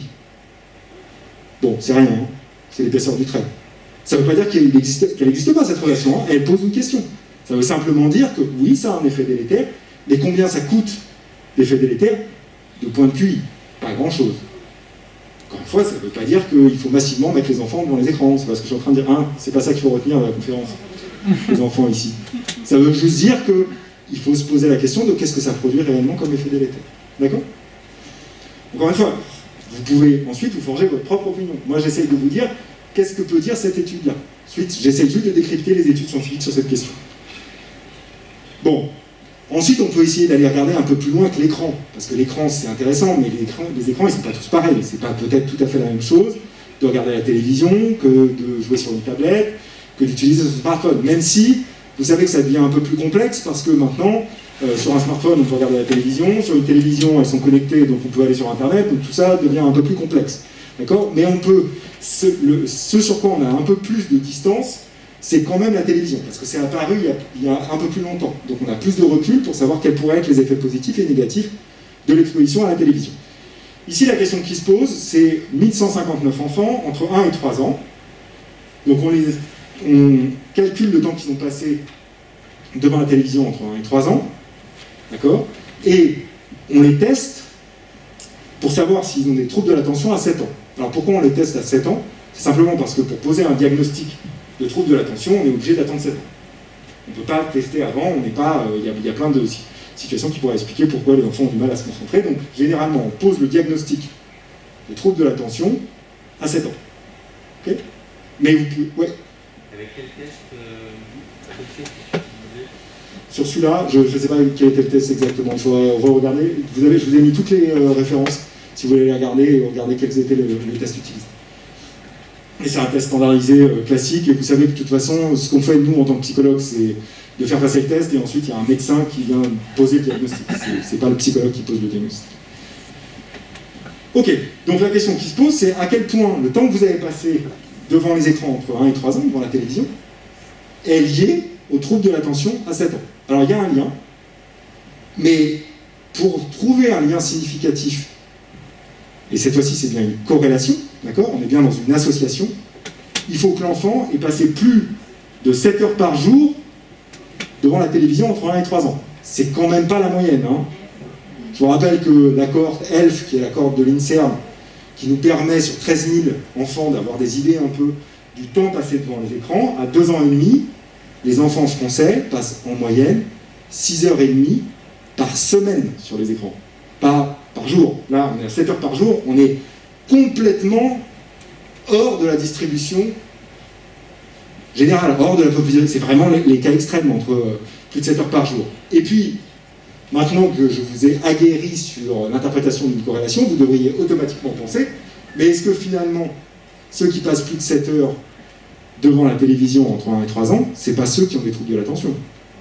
Bon, c'est rien, hein, c'est l'épaisseur du trait. Ça ne veut pas dire qu'elle n'existe pas, cette relation, hein, elle pose une question. Ça veut simplement dire que oui, ça a un effet délétère, mais combien ça coûte l'effet délétère? 2 points de QI, pas grand-chose. Encore une fois, ça ne veut pas dire qu'il faut massivement mettre les enfants devant les écrans, c'est pas ce que je suis en train de dire. Hein, c'est pas ça qu'il faut retenir dans la conférence, les enfants ici. Ça veut juste dire qu'il faut se poser la question de qu'est-ce que ça produit réellement comme effet délétère. D'accord? Encore une fois, vous pouvez ensuite vous forger votre propre opinion. Moi, j'essaye de vous dire qu'est-ce que peut dire cette étude-là. Ensuite, j'essaie juste de décrypter les études scientifiques sur cette question. Bon. Ensuite, on peut essayer d'aller regarder un peu plus loin que l'écran. Parce que l'écran, c'est intéressant, mais les écrans, ils ne sont pas tous pareils. C'est pas peut-être tout à fait la même chose de regarder la télévision, que de jouer sur une tablette, que d'utiliser son smartphone. Même si, vous savez que ça devient un peu plus complexe, parce que maintenant, sur un smartphone, on peut regarder la télévision, sur une télévision, elles sont connectées, donc on peut aller sur Internet, donc tout ça devient un peu plus complexe. D'accord? Mais on peut, ce sur quoi on a un peu plus de distance, c'est quand même la télévision, parce que c'est apparu il y a un peu plus longtemps. Donc on a plus de recul pour savoir quels pourraient être les effets positifs et négatifs de l'exposition à la télévision. Ici, la question qui se pose, c'est 1159 enfants entre 1 et 3 ans. Donc on calcule le temps qu'ils ont passé devant la télévision entre 1 et 3 ans. D'accord? Et on les teste pour savoir s'ils ont des troubles de l'attention à 7 ans. Alors pourquoi on les teste à 7 ans? C'est simplement parce que pour poser un diagnostic de troubles de l'attention, on est obligé d'attendre 7 ans. On ne peut pas tester avant, on n'est pas. Il y a plein de situations qui pourraient expliquer pourquoi les enfants ont du mal à se concentrer. Donc généralement, on pose le diagnostic de troubles de l'attention à 7 ans. Ok? Mais vous pouvez. Ouais. Avec quel test sur celui-là, je ne sais pas quel était le test exactement, il faut re-regarder. Je vous ai mis toutes les références. si vous voulez les regarder quels étaient les tests utilisés. Et c'est un test standardisé classique, et vous savez que de toute façon, ce qu'on fait nous en tant que psychologue, c'est de faire passer le test, et ensuite il y a un médecin qui vient poser le diagnostic. C'est pas le psychologue qui pose le diagnostic. Ok, donc la question qui se pose, c'est à quel point le temps que vous avez passé devant les écrans entre 1 et 3 ans, devant la télévision, est lié au trouble de l'attention à 7 ans. Alors il y a un lien, mais pour trouver un lien significatif, et cette fois-ci c'est bien une corrélation, d'accord, on est bien dans une association, il faut que l'enfant ait passé plus de 7 heures par jour devant la télévision entre 1 et 3 ans. C'est quand même pas la moyenne. Hein. Je vous rappelle que la cohorte ELF, qui est la cohorte de l'INSERM, qui nous permet sur 13 000 enfants d'avoir des idées un peu du temps passé devant les écrans, à 2 ans et demi, les enfants français passent en moyenne 6h30 par semaine sur les écrans. Pas par jour. Là, on est à 7 heures par jour, on est complètement hors de la distribution générale, hors de la population. C'est vraiment les cas extrêmes, entre plus de 7 heures par jour. Et puis, maintenant que je vous ai aguerri sur l'interprétation d'une corrélation, vous devriez automatiquement penser, mais est-ce que finalement, ceux qui passent plus de 7 heures devant la télévision entre 1 et 3 ans, c'est pas ceux qui ont des troubles de l'attention?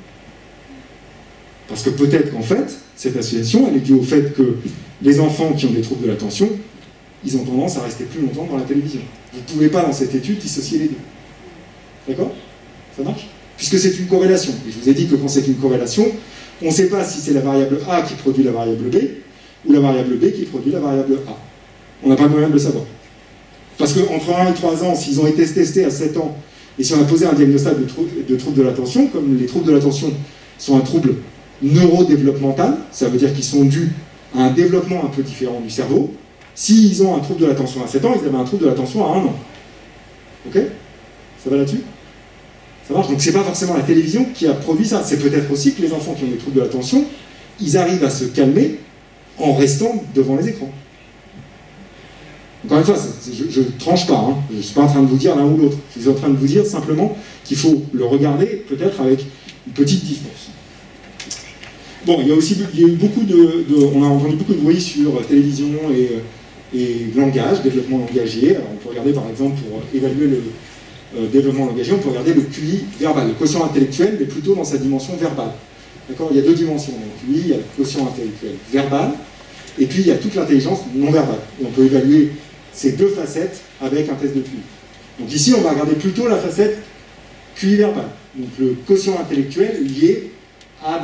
Parce que peut-être qu'en fait, cette association, elle est due au fait que les enfants qui ont des troubles de l'attention, ils ont tendance à rester plus longtemps dans la télévision. Vous ne pouvez pas, dans cette étude, dissocier les deux. D'accord? Ça marche? Puisque c'est une corrélation. Et je vous ai dit que quand c'est une corrélation, on ne sait pas si c'est la variable A qui produit la variable B, ou la variable B qui produit la variable A. On n'a pas moyen de le savoir. Parce qu'entre 1 et 3 ans, s'ils ont été testés à 7 ans, et si on a posé un diagnostic de trouble de l'attention, comme les troubles de l'attention sont un trouble neurodéveloppemental, ça veut dire qu'ils sont dus à un développement un peu différent du cerveau. S'ils ont un trouble de l'attention à 7 ans, ils avaient un trouble de l'attention à 1 an. Ok? Ça va là-dessus? Ça marche? Donc c'est pas forcément la télévision qui a produit ça. C'est peut-être aussi que les enfants qui ont des troubles de l'attention, ils arrivent à se calmer en restant devant les écrans. Encore une fois, je ne tranche pas, hein. Je ne suis pas en train de vous dire l'un ou l'autre. Je suis en train de vous dire simplement qu'il faut le regarder peut-être avec une petite distance. Bon, il y a eu beaucoup on a entendu beaucoup de bruit sur télévision et langage, développement langagier. Alors, on peut regarder par exemple pour évaluer le développement langagier, on peut regarder le QI verbal, le quotient intellectuel, mais plutôt dans sa dimension verbale. D'accord? Il y a deux dimensions dans le QI, il y a le quotient intellectuel verbal, et puis il y a toute l'intelligence non verbale. Et on peut évaluer ces deux facettes avec un test de QI. Donc ici, on va regarder plutôt la facette QI verbal, donc le quotient intellectuel lié à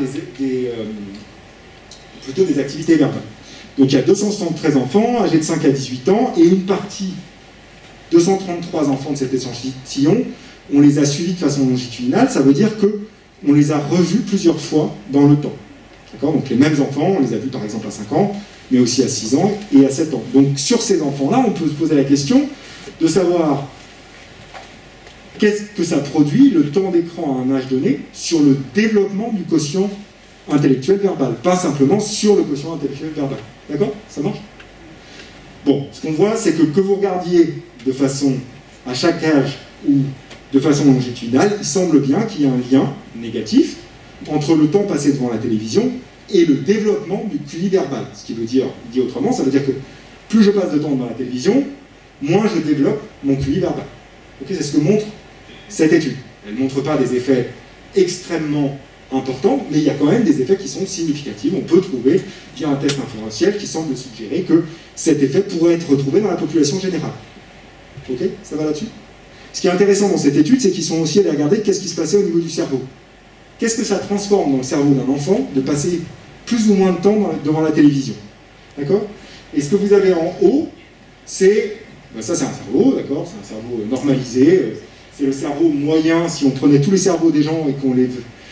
plutôt des activités verbales. Donc il y a 273 enfants âgés de 5 à 18 ans, et une partie, 233 enfants de cet échantillon, on les a suivis de façon longitudinale, ça veut dire qu'on les a revus plusieurs fois dans le temps. Donc les mêmes enfants, on les a vus par exemple à 5 ans, mais aussi à 6 ans et à 7 ans. Donc sur ces enfants-là, on peut se poser la question de savoir qu'est-ce que ça produit, le temps d'écran à un âge donné, sur le développement du quotient intellectuel verbal, pas simplement sur le quotient intellectuel verbal. D'accord? Ça marche? Bon, ce qu'on voit, c'est que vous regardiez de façon à chaque âge ou de façon longitudinale, il semble bien qu'il y ait un lien négatif entre le temps passé devant la télévision et le développement du QI verbal. Ce qui veut dire, dit autrement, ça veut dire que plus je passe de temps devant la télévision, moins je développe mon QI verbal. Okay, c'est ce que montre cette étude. Elle ne montre pas des effets extrêmement importants, mais il y a quand même des effets qui sont significatifs. On peut trouver, via un test inférentiel, qui semble suggérer que cet effet pourrait être retrouvé dans la population générale. Ok? Ça va là-dessus? Ce qui est intéressant dans cette étude, c'est qu'ils sont aussi allés regarder qu'est-ce qui se passait au niveau du cerveau. Qu'est-ce que ça transforme dans le cerveau d'un enfant de passer plus ou moins de temps devant la télévision? D'accord? Et ce que vous avez en haut, c'est... Ben ça, c'est un cerveau, d'accord? C'est un cerveau normalisé. C'est le cerveau moyen. Si on prenait tous les cerveaux des gens et qu'on les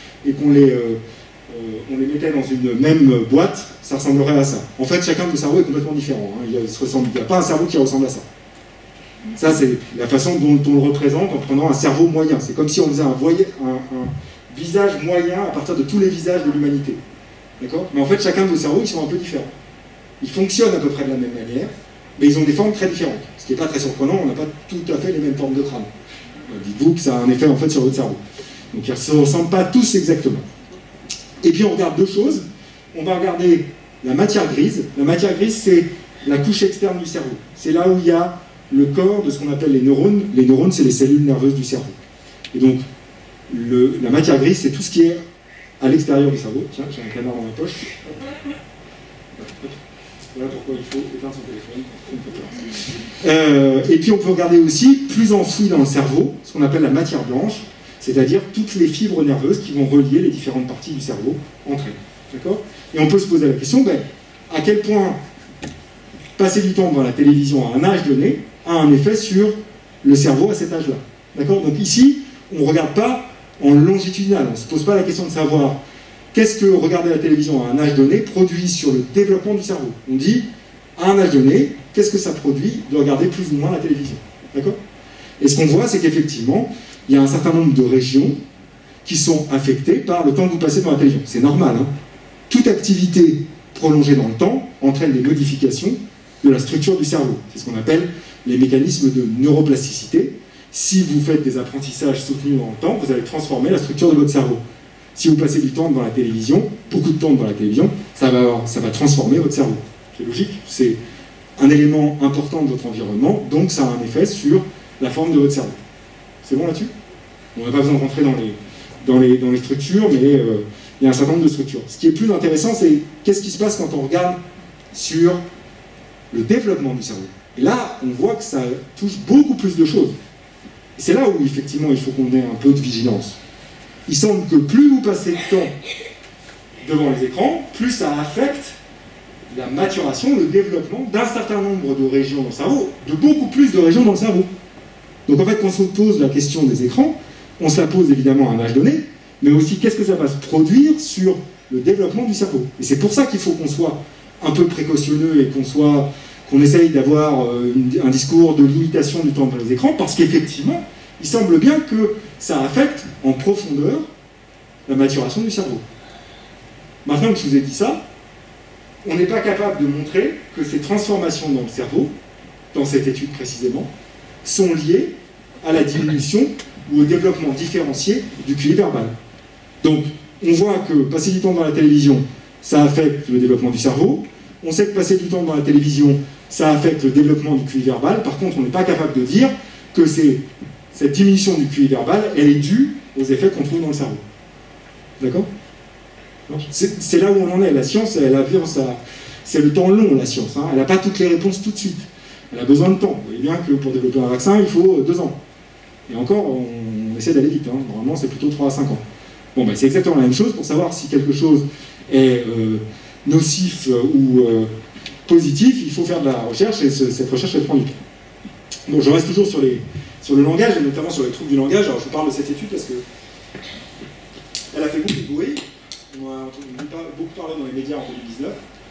mettait dans une même boîte, ça ressemblerait à ça. En fait, chacun de nos cerveaux est complètement différent. Hein. Il n'y a pas un cerveau qui ressemble à ça. Ça, c'est la façon dont on le représente en prenant un cerveau moyen. C'est comme si on faisait un visage moyen à partir de tous les visages de l'humanité. D'accord? Mais en fait, chacun de nos cerveaux, ils sont un peu différents. Ils fonctionnent à peu près de la même manière, mais ils ont des formes très différentes. Ce qui n'est pas très surprenant, on n'a pas tout à fait les mêmes formes de crâne. Dites-vous que ça a un effet en fait sur votre cerveau. Donc ils ne se ressemblent pas tous exactement. Et puis on regarde deux choses. On va regarder la matière grise. La matière grise, c'est la couche externe du cerveau. C'est là où il y a le corps de ce qu'on appelle les neurones. Les neurones, c'est les cellules nerveuses du cerveau. Et donc, la matière grise, c'est tout ce qui est à l'extérieur du cerveau. Tiens, j'ai un canard dans ma poche. Voilà pourquoi il faut éteindre son téléphone. Et puis on peut regarder aussi, plus enfoui dans le cerveau, ce qu'on appelle la matière blanche, c'est-à-dire toutes les fibres nerveuses qui vont relier les différentes parties du cerveau entre elles. D'accord ? Et on peut se poser la question, à quel point passer du temps devant la télévision à un âge donné a un effet sur le cerveau à cet âge-là. D'accord ? Donc ici, on ne regarde pas en longitudinal, on ne se pose pas la question de savoir qu'est-ce que regarder la télévision à un âge donné produit sur le développement du cerveau. On dit, à un âge donné, qu'est-ce que ça produit de regarder plus ou moins la télévision. D'accord ? Et ce qu'on voit, c'est qu'effectivement, il y a un certain nombre de régions qui sont affectées par le temps que vous passez devant la télévision. C'est normal, hein ? Toute activité prolongée dans le temps entraîne des modifications de la structure du cerveau. C'est ce qu'on appelle les mécanismes de neuroplasticité. Si vous faites des apprentissages soutenus dans le temps, vous allez transformer la structure de votre cerveau. Si vous passez du temps devant la télévision, beaucoup de temps devant la télévision, ça va transformer votre cerveau. C'est logique, c'est un élément important de votre environnement, donc ça a un effet sur la forme de votre cerveau. C'est bon là-dessus ? On n'a pas besoin de rentrer dans les structures, mais il y a un certain nombre de structures. Ce qui est plus intéressant, c'est qu'est-ce qui se passe quand on regarde sur le développement du cerveau. Et là, on voit que ça touche beaucoup plus de choses. Et c'est là où, effectivement, il faut qu'on ait un peu de vigilance. Il semble que plus vous passez de temps devant les écrans, plus ça affecte la maturation, le développement d'un certain nombre de régions dans le cerveau, de beaucoup plus de régions dans le cerveau. Donc en fait, quand on se pose la question des écrans, on se la pose évidemment à un âge donné, mais aussi qu'est-ce que ça va se produire sur le développement du cerveau. Et c'est pour ça qu'il faut qu'on soit un peu précautionneux et qu'on essaye d'avoir un discours de limitation du temps devant les écrans, parce qu'effectivement, il semble bien que ça affecte en profondeur la maturation du cerveau. Maintenant que je vous ai dit ça, on n'est pas capable de montrer que ces transformations dans le cerveau, dans cette étude précisément, sont liées à la diminution ou au développement différencié du QI verbal. Donc, on voit que passer du temps devant la télévision, ça affecte le développement du cerveau. On sait que passer du temps devant la télévision, ça affecte le développement du QI verbal. Par contre, on n'est pas capable de dire que cette diminution du QI verbal, elle est due aux effets qu'on trouve dans le cerveau. D'accord ? C'est là où on en est. La science, c'est le temps long, la science. Hein. Elle n'a pas toutes les réponses tout de suite. Elle a besoin de temps. Vous voyez bien que pour développer un vaccin, il faut 2 ans. Et encore, on essaie d'aller vite. Hein. Normalement, c'est plutôt 3 à 5 ans. Bon, c'est exactement la même chose. Pour savoir si quelque chose est nocif ou positif, il faut faire de la recherche, et cette recherche, elle prend du temps. Bon, je reste toujours sur le langage, et notamment sur les troubles du langage. Alors, je vous parle de cette étude parce que elle a fait beaucoup de bruit. On a beaucoup parlé dans les médias en 2019.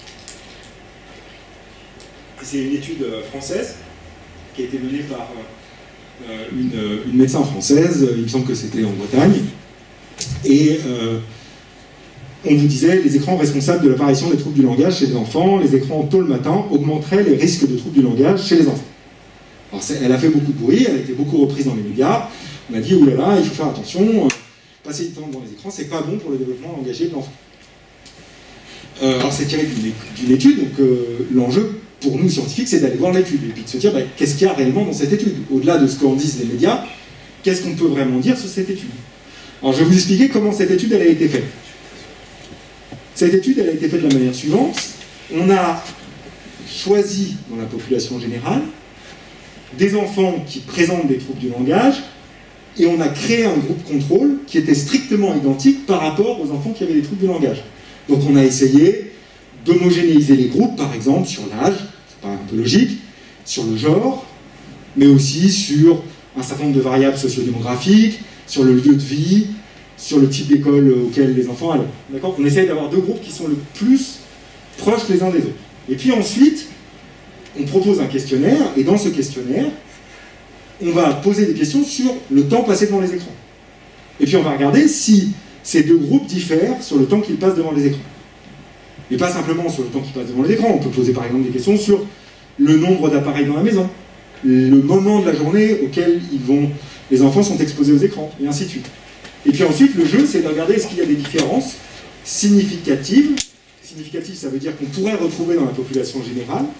C'est une étude française qui a été menée par une médecin française, il me semble que c'était en Bretagne. Et on vous disait, les écrans responsables de l'apparition des troubles du langage chez les enfants, les écrans tôt le matin augmenteraient les risques de troubles du langage chez les enfants. Alors, elle a fait beaucoup de bruit, elle a été beaucoup reprise dans les médias. On a dit, oulala, il faut faire attention, passer du temps devant les écrans, c'est pas bon pour le développement langagier de l'enfant. Alors c'est tiré d'une étude, donc l'enjeu pour nous scientifiques, c'est d'aller voir l'étude, et puis de se dire, qu'est-ce qu'il y a réellement dans cette étude? Au-delà de ce qu'en disent les médias, qu'est-ce qu'on peut vraiment dire sur cette étude? Alors je vais vous expliquer comment cette étude elle a été faite. Cette étude elle a été faite de la manière suivante. On a choisi dans la population générale des enfants qui présentent des troubles du langage, et on a créé un groupe contrôle qui était strictement identique par rapport aux enfants qui avaient des troubles du langage. Donc on a essayé d'homogénéiser les groupes, par exemple, sur l'âge, c'est pas un peu logique, sur le genre, mais aussi sur un certain nombre de variables sociodémographiques, sur le lieu de vie, sur le type d'école auquel les enfants allaient. D'accord ? On essaye d'avoir deux groupes qui sont le plus proches les uns des autres. Et puis ensuite, on propose un questionnaire, et dans ce questionnaire, on va poser des questions sur le temps passé devant les écrans. Et puis on va regarder si ces deux groupes diffèrent sur le temps qu'ils passent devant les écrans. Et pas simplement sur le temps qu'ils passent devant les écrans, on peut poser par exemple des questions sur le nombre d'appareils dans la maison, le moment de la journée auquel les enfants sont exposés aux écrans, et ainsi de suite. Et puis ensuite, le jeu, c'est de regarder est-ce qu'il y a des différences significatives. Significatives, ça veut dire qu'on pourrait retrouver dans la population générale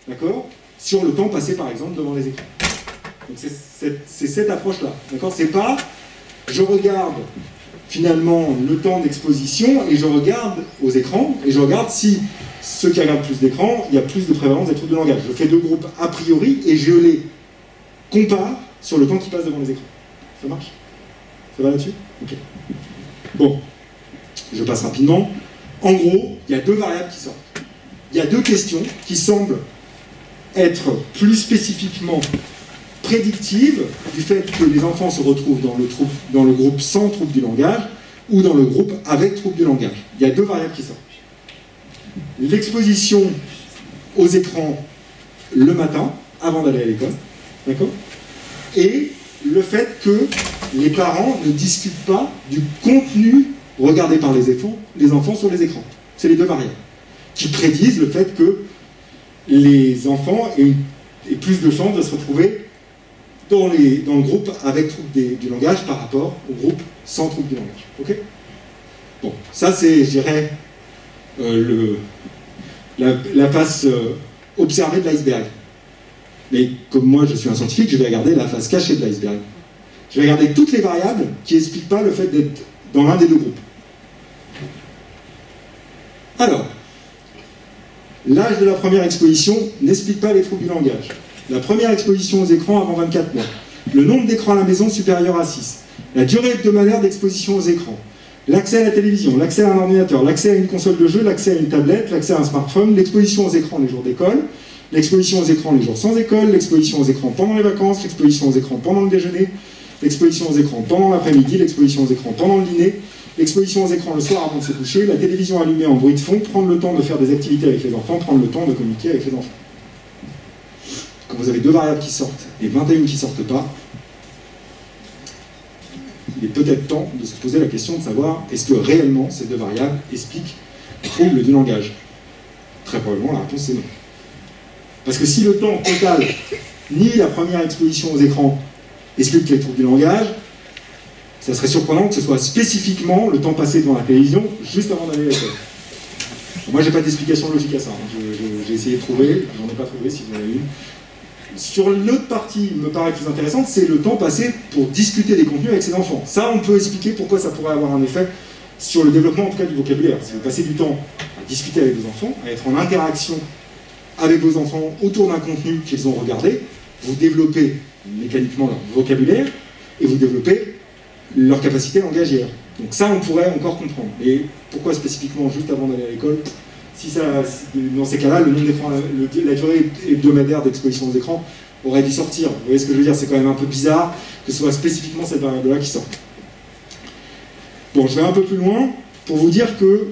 d'accord, sur le temps passé par exemple devant les écrans. Donc c'est cette approche-là, d'accord. C'est pas, je regarde finalement le temps d'exposition et je regarde aux écrans et je regarde si ceux qui regardent plus d'écrans, il y a plus de prévalence des troubles de langage. Je fais deux groupes a priori et je les compare sur le temps qui passe devant les écrans. Ça marche? Ça va là-dessus? Ok. Bon, je passe rapidement. En gros, il y a deux variables qui sortent. Il y a deux questions qui semblent être plus spécifiquement prédictives du fait que les enfants se retrouvent dans le groupe sans trouble du langage ou dans le groupe avec trouble du langage. Il y a deux variables qui sortent. L'exposition aux écrans le matin, avant d'aller à l'école, d'accord, et le fait que les parents ne discutent pas du contenu regardé par les enfants sur les écrans. C'est les deux variables qui prédisent le fait que les enfants aient plus de chances de se retrouver dans le groupe avec trouble du langage par rapport au groupe sans trouble du langage. Ok? Bon, ça c'est, je dirais, la face observée de l'iceberg. Mais comme moi je suis un scientifique, je vais regarder la face cachée de l'iceberg. Je vais regarder toutes les variables qui n'expliquent pas le fait d'être dans l'un des deux groupes. Alors, l'âge de la première exposition n'explique pas les troubles du langage. La première exposition aux écrans avant 24 mois. Le nombre d'écrans à la maison supérieur à 6. La durée hebdomadaire d'exposition aux écrans. L'accès à la télévision, l'accès à un ordinateur, l'accès à une console de jeu, l'accès à une tablette, l'accès à un smartphone, l'exposition aux écrans les jours d'école, l'exposition aux écrans les jours sans école, l'exposition aux écrans pendant les vacances, l'exposition aux écrans pendant le déjeuner, l'exposition aux écrans pendant l'après-midi, l'exposition aux écrans pendant le dîner, l'exposition aux écrans le soir avant de se coucher, la télévision allumée en bruit de fond, prendre le temps de faire des activités avec les enfants, prendre le temps de communiquer avec les enfants. Quand vous avez deux variables qui sortent et 21 qui ne sortent pas, il est peut-être temps de se poser la question de savoir est-ce que réellement ces deux variables expliquent le trouble du langage. Très probablement la réponse est non. Parce que si le temps total, ni la première exposition aux écrans explique les troubles du langage, ça serait surprenant que ce soit spécifiquement le temps passé devant la télévision juste avant d'aller à l'école. Moi, j'ai pas d'explication logique à ça. J'ai essayé de trouver, j'en ai pas trouvé si vous en avez une. Sur l'autre partie, me paraît plus intéressante, c'est le temps passé pour discuter des contenus avec ses enfants. Ça, on peut expliquer pourquoi ça pourrait avoir un effet sur le développement, en tout cas, du vocabulaire. Si vous passez du temps à discuter avec vos enfants, à être en interaction avec vos enfants autour d'un contenu qu'ils ont regardé, vous développez mécaniquement leur vocabulaire et vous développez leur capacité langagière. Donc ça, on pourrait encore comprendre. Et pourquoi spécifiquement juste avant d'aller à l'école? Dans ces cas-là, le nombre d'écrans, la durée hebdomadaire d'exposition aux écrans aurait dû sortir. Vous voyez ce que je veux dire? C'est quand même un peu bizarre que ce soit spécifiquement cette variable-là qui sorte. Bon, je vais un peu plus loin pour vous dire que,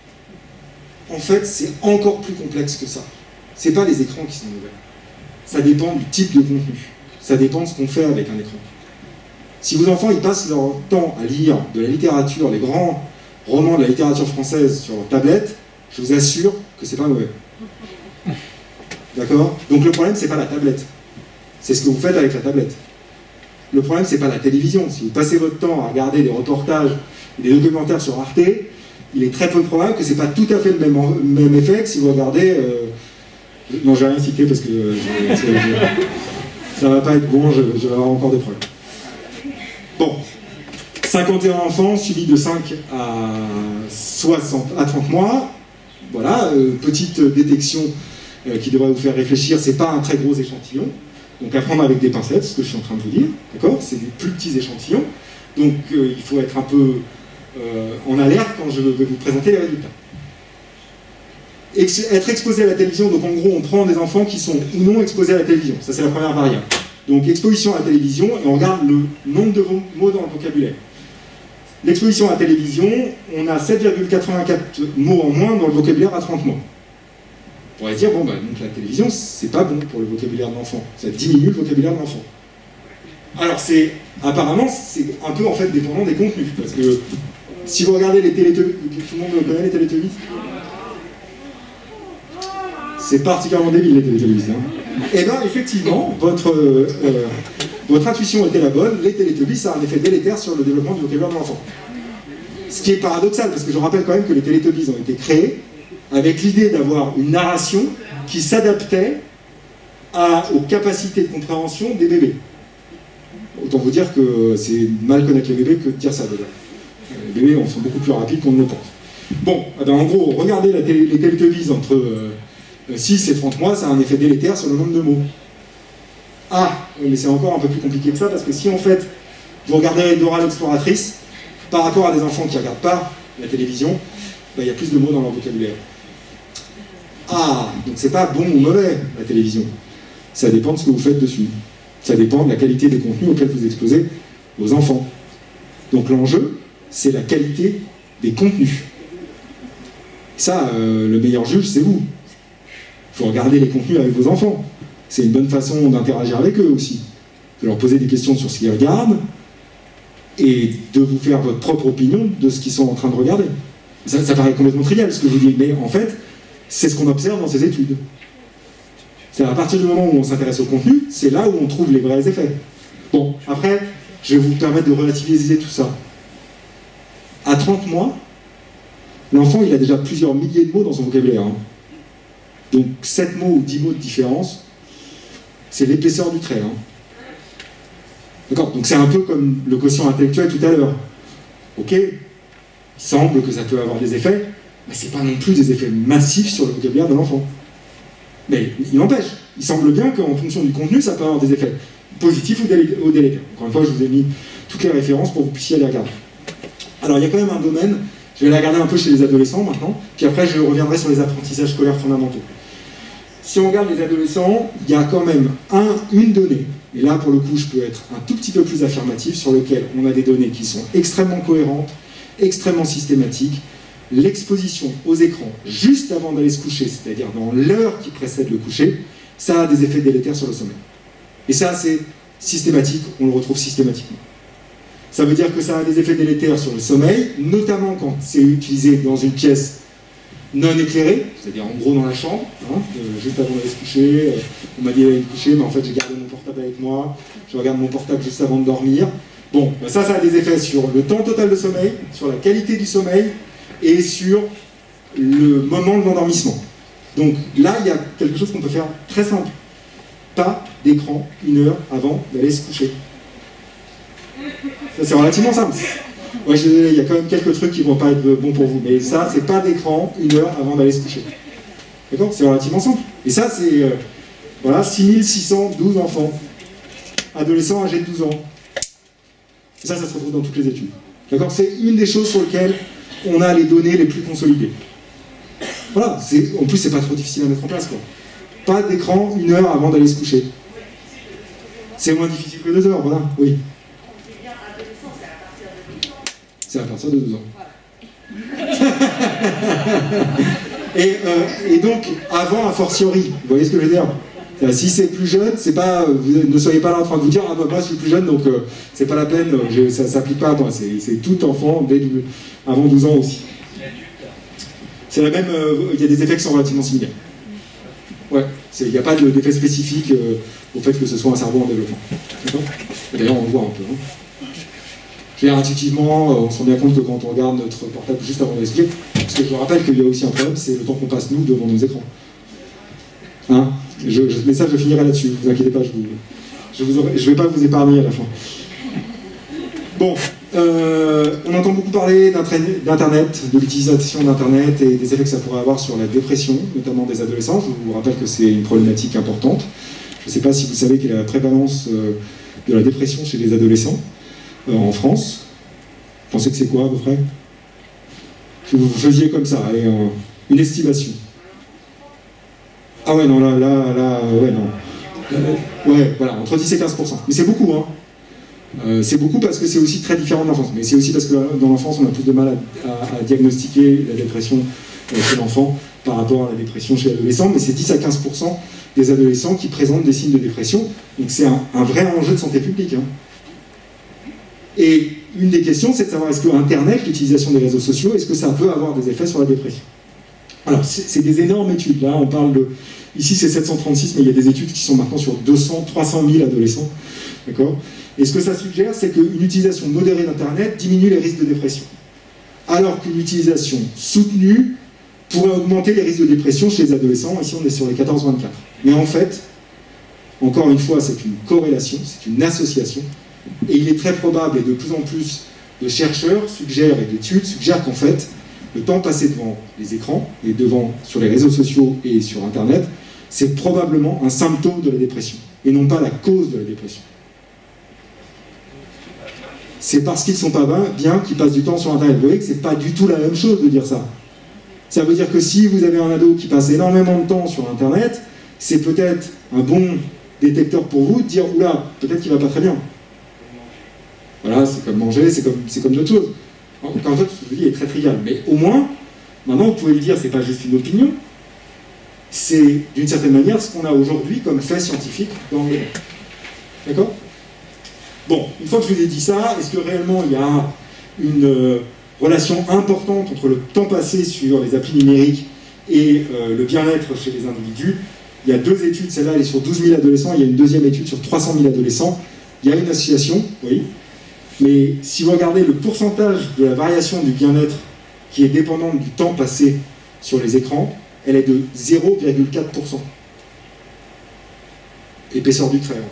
en fait, c'est encore plus complexe que ça. C'est pas les écrans qui sont mauvais. Ça dépend du type de contenu. Ça dépend de ce qu'on fait avec un écran. Si vos enfants ils passent leur temps à lire de la littérature, les grands romans de la littérature française sur leur tablette, je vous assure que c'est pas mauvais. D'accord? Donc le problème, c'est pas la tablette. C'est ce que vous faites avec la tablette. Le problème, c'est pas la télévision. Si vous passez votre temps à regarder des reportages et des documentaires sur Arte, il est très peu probable que c'est pas tout à fait le même effet que si vous regardez... Non, j'ai rien cité parce que ça va pas être bon, je vais avoir encore des problèmes. Bon. 51 enfants suivis de 5 à 30 mois. Voilà, petite détection qui devrait vous faire réfléchir, c'est pas un très gros échantillon, donc à prendre avec des pincettes, ce que je suis en train de vous dire, d'accord? C'est des plus petits échantillons, donc il faut être un peu en alerte quand je vais vous présenter les résultats. Être exposé à la télévision, donc en gros on prend des enfants qui sont ou non exposés à la télévision, ça c'est la première variable. Donc exposition à la télévision, et on regarde le nombre de mots dans le vocabulaire. L'exposition à la télévision, on a 7,84 mots en moins dans le vocabulaire à 30 mois. On pourrait dire, bon, bah, donc la télévision, c'est pas bon pour le vocabulaire de l'enfant. Ça diminue le vocabulaire de l'enfant. Alors, apparemment, c'est un peu, en fait, dépendant des contenus. Parce que, si vous regardez les Télétobies, tout le monde connaît les Télétobies? C'est particulièrement débile, les Télétobies. Hein. Et bien, effectivement, votre intuition était la bonne, les Télétobies, ça a un effet délétère sur le développement du vocabulaire de l'enfant. Ce qui est paradoxal, parce que je rappelle quand même que les Télétobies ont été créés avec l'idée d'avoir une narration qui s'adaptait aux capacités de compréhension des bébés. Autant vous dire que c'est mal connaître les bébés que de dire ça déjà. Les bébés sont beaucoup plus rapides qu'on ne le pense. Bon, eh ben, en gros, regardez les teletovies entre 6 et 30 mois, ça a un effet délétère sur le nombre de mots. Ah, mais c'est encore un peu plus compliqué que ça, parce que si en fait, vous regardez Dora l'exploratrice, par rapport à des enfants qui ne regardent pas la télévision, ben, il y a plus de mots dans leur vocabulaire. Ah, donc c'est pas bon ou mauvais, la télévision. Ça dépend de ce que vous faites dessus. Ça dépend de la qualité des contenus auxquels vous exposez vos enfants. Donc l'enjeu, c'est la qualité des contenus. Ça, le meilleur juge, c'est vous. Il faut regarder les contenus avec vos enfants. C'est une bonne façon d'interagir avec eux aussi. De leur poser des questions sur ce qu'ils regardent et de vous faire votre propre opinion de ce qu'ils sont en train de regarder. Ça paraît complètement trivial ce que je vous dis, mais en fait, c'est ce qu'on observe dans ces études. C'est à partir du moment où on s'intéresse au contenu, c'est là où on trouve les vrais effets. Bon, après, je vais vous permettre de relativiser tout ça. À 30 mois, l'enfant, il a déjà plusieurs milliers de mots dans son vocabulaire. Hein. Donc 7 mots ou 10 mots de différence, c'est l'épaisseur du trait. Hein. D'accord? Donc c'est un peu comme le quotient intellectuel tout à l'heure. Ok, il semble que ça peut avoir des effets, mais c'est pas non plus des effets massifs sur le vocabulaire de l'enfant. Mais il n'empêche, il semble bien qu'en fonction du contenu, ça peut avoir des effets positifs ou délétères. Encore une fois, je vous ai mis toutes les références pour que vous puissiez les regarder. Alors il y a quand même un domaine, je vais les regarder un peu chez les adolescents maintenant, puis après je reviendrai sur les apprentissages scolaires fondamentaux. Si on regarde les adolescents, il y a quand même une donnée, et là pour le coup je peux être un tout petit peu plus affirmatif, sur lequel on a des données qui sont extrêmement cohérentes, extrêmement systématiques. L'exposition aux écrans juste avant d'aller se coucher, c'est-à-dire dans l'heure qui précède le coucher, ça a des effets délétères sur le sommeil. Et ça c'est systématique, on le retrouve systématiquement. Ça veut dire que ça a des effets délétères sur le sommeil, notamment quand c'est utilisé dans une pièce non éclairée, c'est-à-dire en gros dans la chambre, hein, juste avant d'aller se coucher, on m'a dit d'aller se coucher, mais en fait j'ai gardé mon portable avec moi, je regarde mon portable juste avant de dormir. Bon, ben ça a des effets sur le temps total de sommeil, sur la qualité du sommeil, et sur le moment de l'endormissement. Donc là, il y a quelque chose qu'on peut faire très simple. Pas d'écran 1 heure avant d'aller se coucher. Ça, c'est relativement simple. Ouais, il y a quand même quelques trucs qui ne vont pas être bons pour vous, mais ça, c'est pas d'écran 1 heure avant d'aller se coucher. D'accord? C'est relativement simple. Et ça, c'est voilà, 6612 enfants, adolescents âgés de 12 ans. Et ça se retrouve dans toutes les études. D'accord? C'est une des choses sur lesquelles on a les données les plus consolidées. Voilà, en plus c'est pas trop difficile à mettre en place, quoi. Pas d'écran 1 heure avant d'aller se coucher. C'est moins difficile que 2 heures, voilà, oui. C'est bien adolescent, c'est à partir de 12 ans. C'est à partir de 12 ans. Et donc, avant, a fortiori, vous voyez ce que je veux dire? Si c'est plus jeune, c'est pas, vous ne soyez pas là en train de vous dire ah bah moi je suis plus jeune donc c'est pas la peine, ça s'applique pas à moi, c'est tout enfant avant 12 ans aussi. C'est la même, il y a des effets qui sont relativement similaires. Ouais, il n'y a pas d'effet spécifique au fait que ce soit un cerveau en développement. D'accord? D'ailleurs on le voit un peu. Hein. Claire, intuitivement, on se rend bien compte que quand on regarde notre portable juste avant d'expliquer, parce que je vous rappelle qu'il y a aussi un problème, c'est le temps qu'on passe nous devant nos écrans. Hein? Mais ça, je finirai là-dessus, ne vous inquiétez pas, je ne vais pas vous épargner à la fin. Bon, on entend beaucoup parler d'Internet, de l'utilisation d'Internet et des effets que ça pourrait avoir sur la dépression, notamment des adolescents. Je vous rappelle que c'est une problématique importante. Je ne sais pas si vous savez quelle est la prévalence de la dépression chez les adolescents en France. Vous pensez que c'est quoi à peu près? Si vous faisiez comme ça, allez, une estimation. Ah ouais, non, ouais, non. Ouais, voilà, entre 10 et 15%. Mais c'est beaucoup, hein. C'est beaucoup parce que c'est aussi très différent de l'enfance. Mais c'est aussi parce que dans l'enfance, on a plus de mal à diagnostiquer la dépression chez l'enfant par rapport à la dépression chez l'adolescent. Mais c'est 10 à 15% des adolescents qui présentent des signes de dépression. Donc c'est un vrai enjeu de santé publique. Hein. Et une des questions, c'est de savoir est-ce que Internet, l'utilisation des réseaux sociaux, est-ce que ça peut avoir des effets sur la dépression? Alors, c'est des énormes études. Là, on parle de... Ici, c'est 736, mais il y a des études qui sont maintenant sur 200, 300 000 adolescents. D'accord? Et ce que ça suggère, c'est qu'une utilisation modérée d'Internet diminue les risques de dépression. Alors qu'une utilisation soutenue pourrait augmenter les risques de dépression chez les adolescents. Ici, on est sur les 14-24. Mais en fait, Encore une fois, c'est une corrélation, c'est une association, et il est très probable, et de plus en plus de chercheurs suggèrent, et d'études suggèrent qu'en fait, le temps passé devant les écrans, et sur les réseaux sociaux et sur Internet, c'est probablement un symptôme de la dépression, et non pas la cause de la dépression. C'est parce qu'ils ne sont pas bien qu'ils passent du temps sur Internet. Vous voyez que ce n'est pas du tout la même chose de dire ça. Ça veut dire que si vous avez un ado qui passe énormément de temps sur Internet, c'est peut-être un bon détecteur pour vous de dire « Oula, peut-être qu'il ne va pas très bien ». Voilà, c'est comme manger, c'est comme d'autres choses. En fait, ce que je vous dis est très trivial. Mais au moins, maintenant, vous pouvez le dire, ce n'est pas juste une opinion, c'est d'une certaine manière ce qu'on a aujourd'hui comme fait scientifique dans les... D'accord ? Bon, une fois que je vous ai dit ça, est-ce que réellement il y a une relation importante entre le temps passé sur les applis numériques et le bien-être chez les individus? Il y a 2 études, celle-là elle est sur 12 000 adolescents, il y a une deuxième étude sur 300 000 adolescents. Il y a une association, oui, mais si vous regardez le pourcentage de la variation du bien-être qui est dépendante du temps passé sur les écrans, elle est de 0,4%. Épaisseur du trait,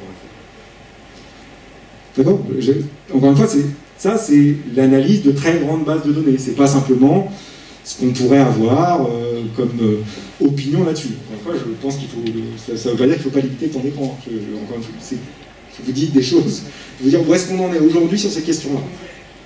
encore une fois. D'accord ? Encore une fois, ça c'est l'analyse de très grandes bases de données. C'est pas simplement ce qu'on pourrait avoir comme opinion là-dessus. Encore une fois, je pense qu'il faut... Ça ne veut pas dire qu'il ne faut pas limiter ton écran. Encore une fois, je vous dis des choses. Je veux dire où est-ce qu'on en est aujourd'hui sur ces questions-là. D'accord ?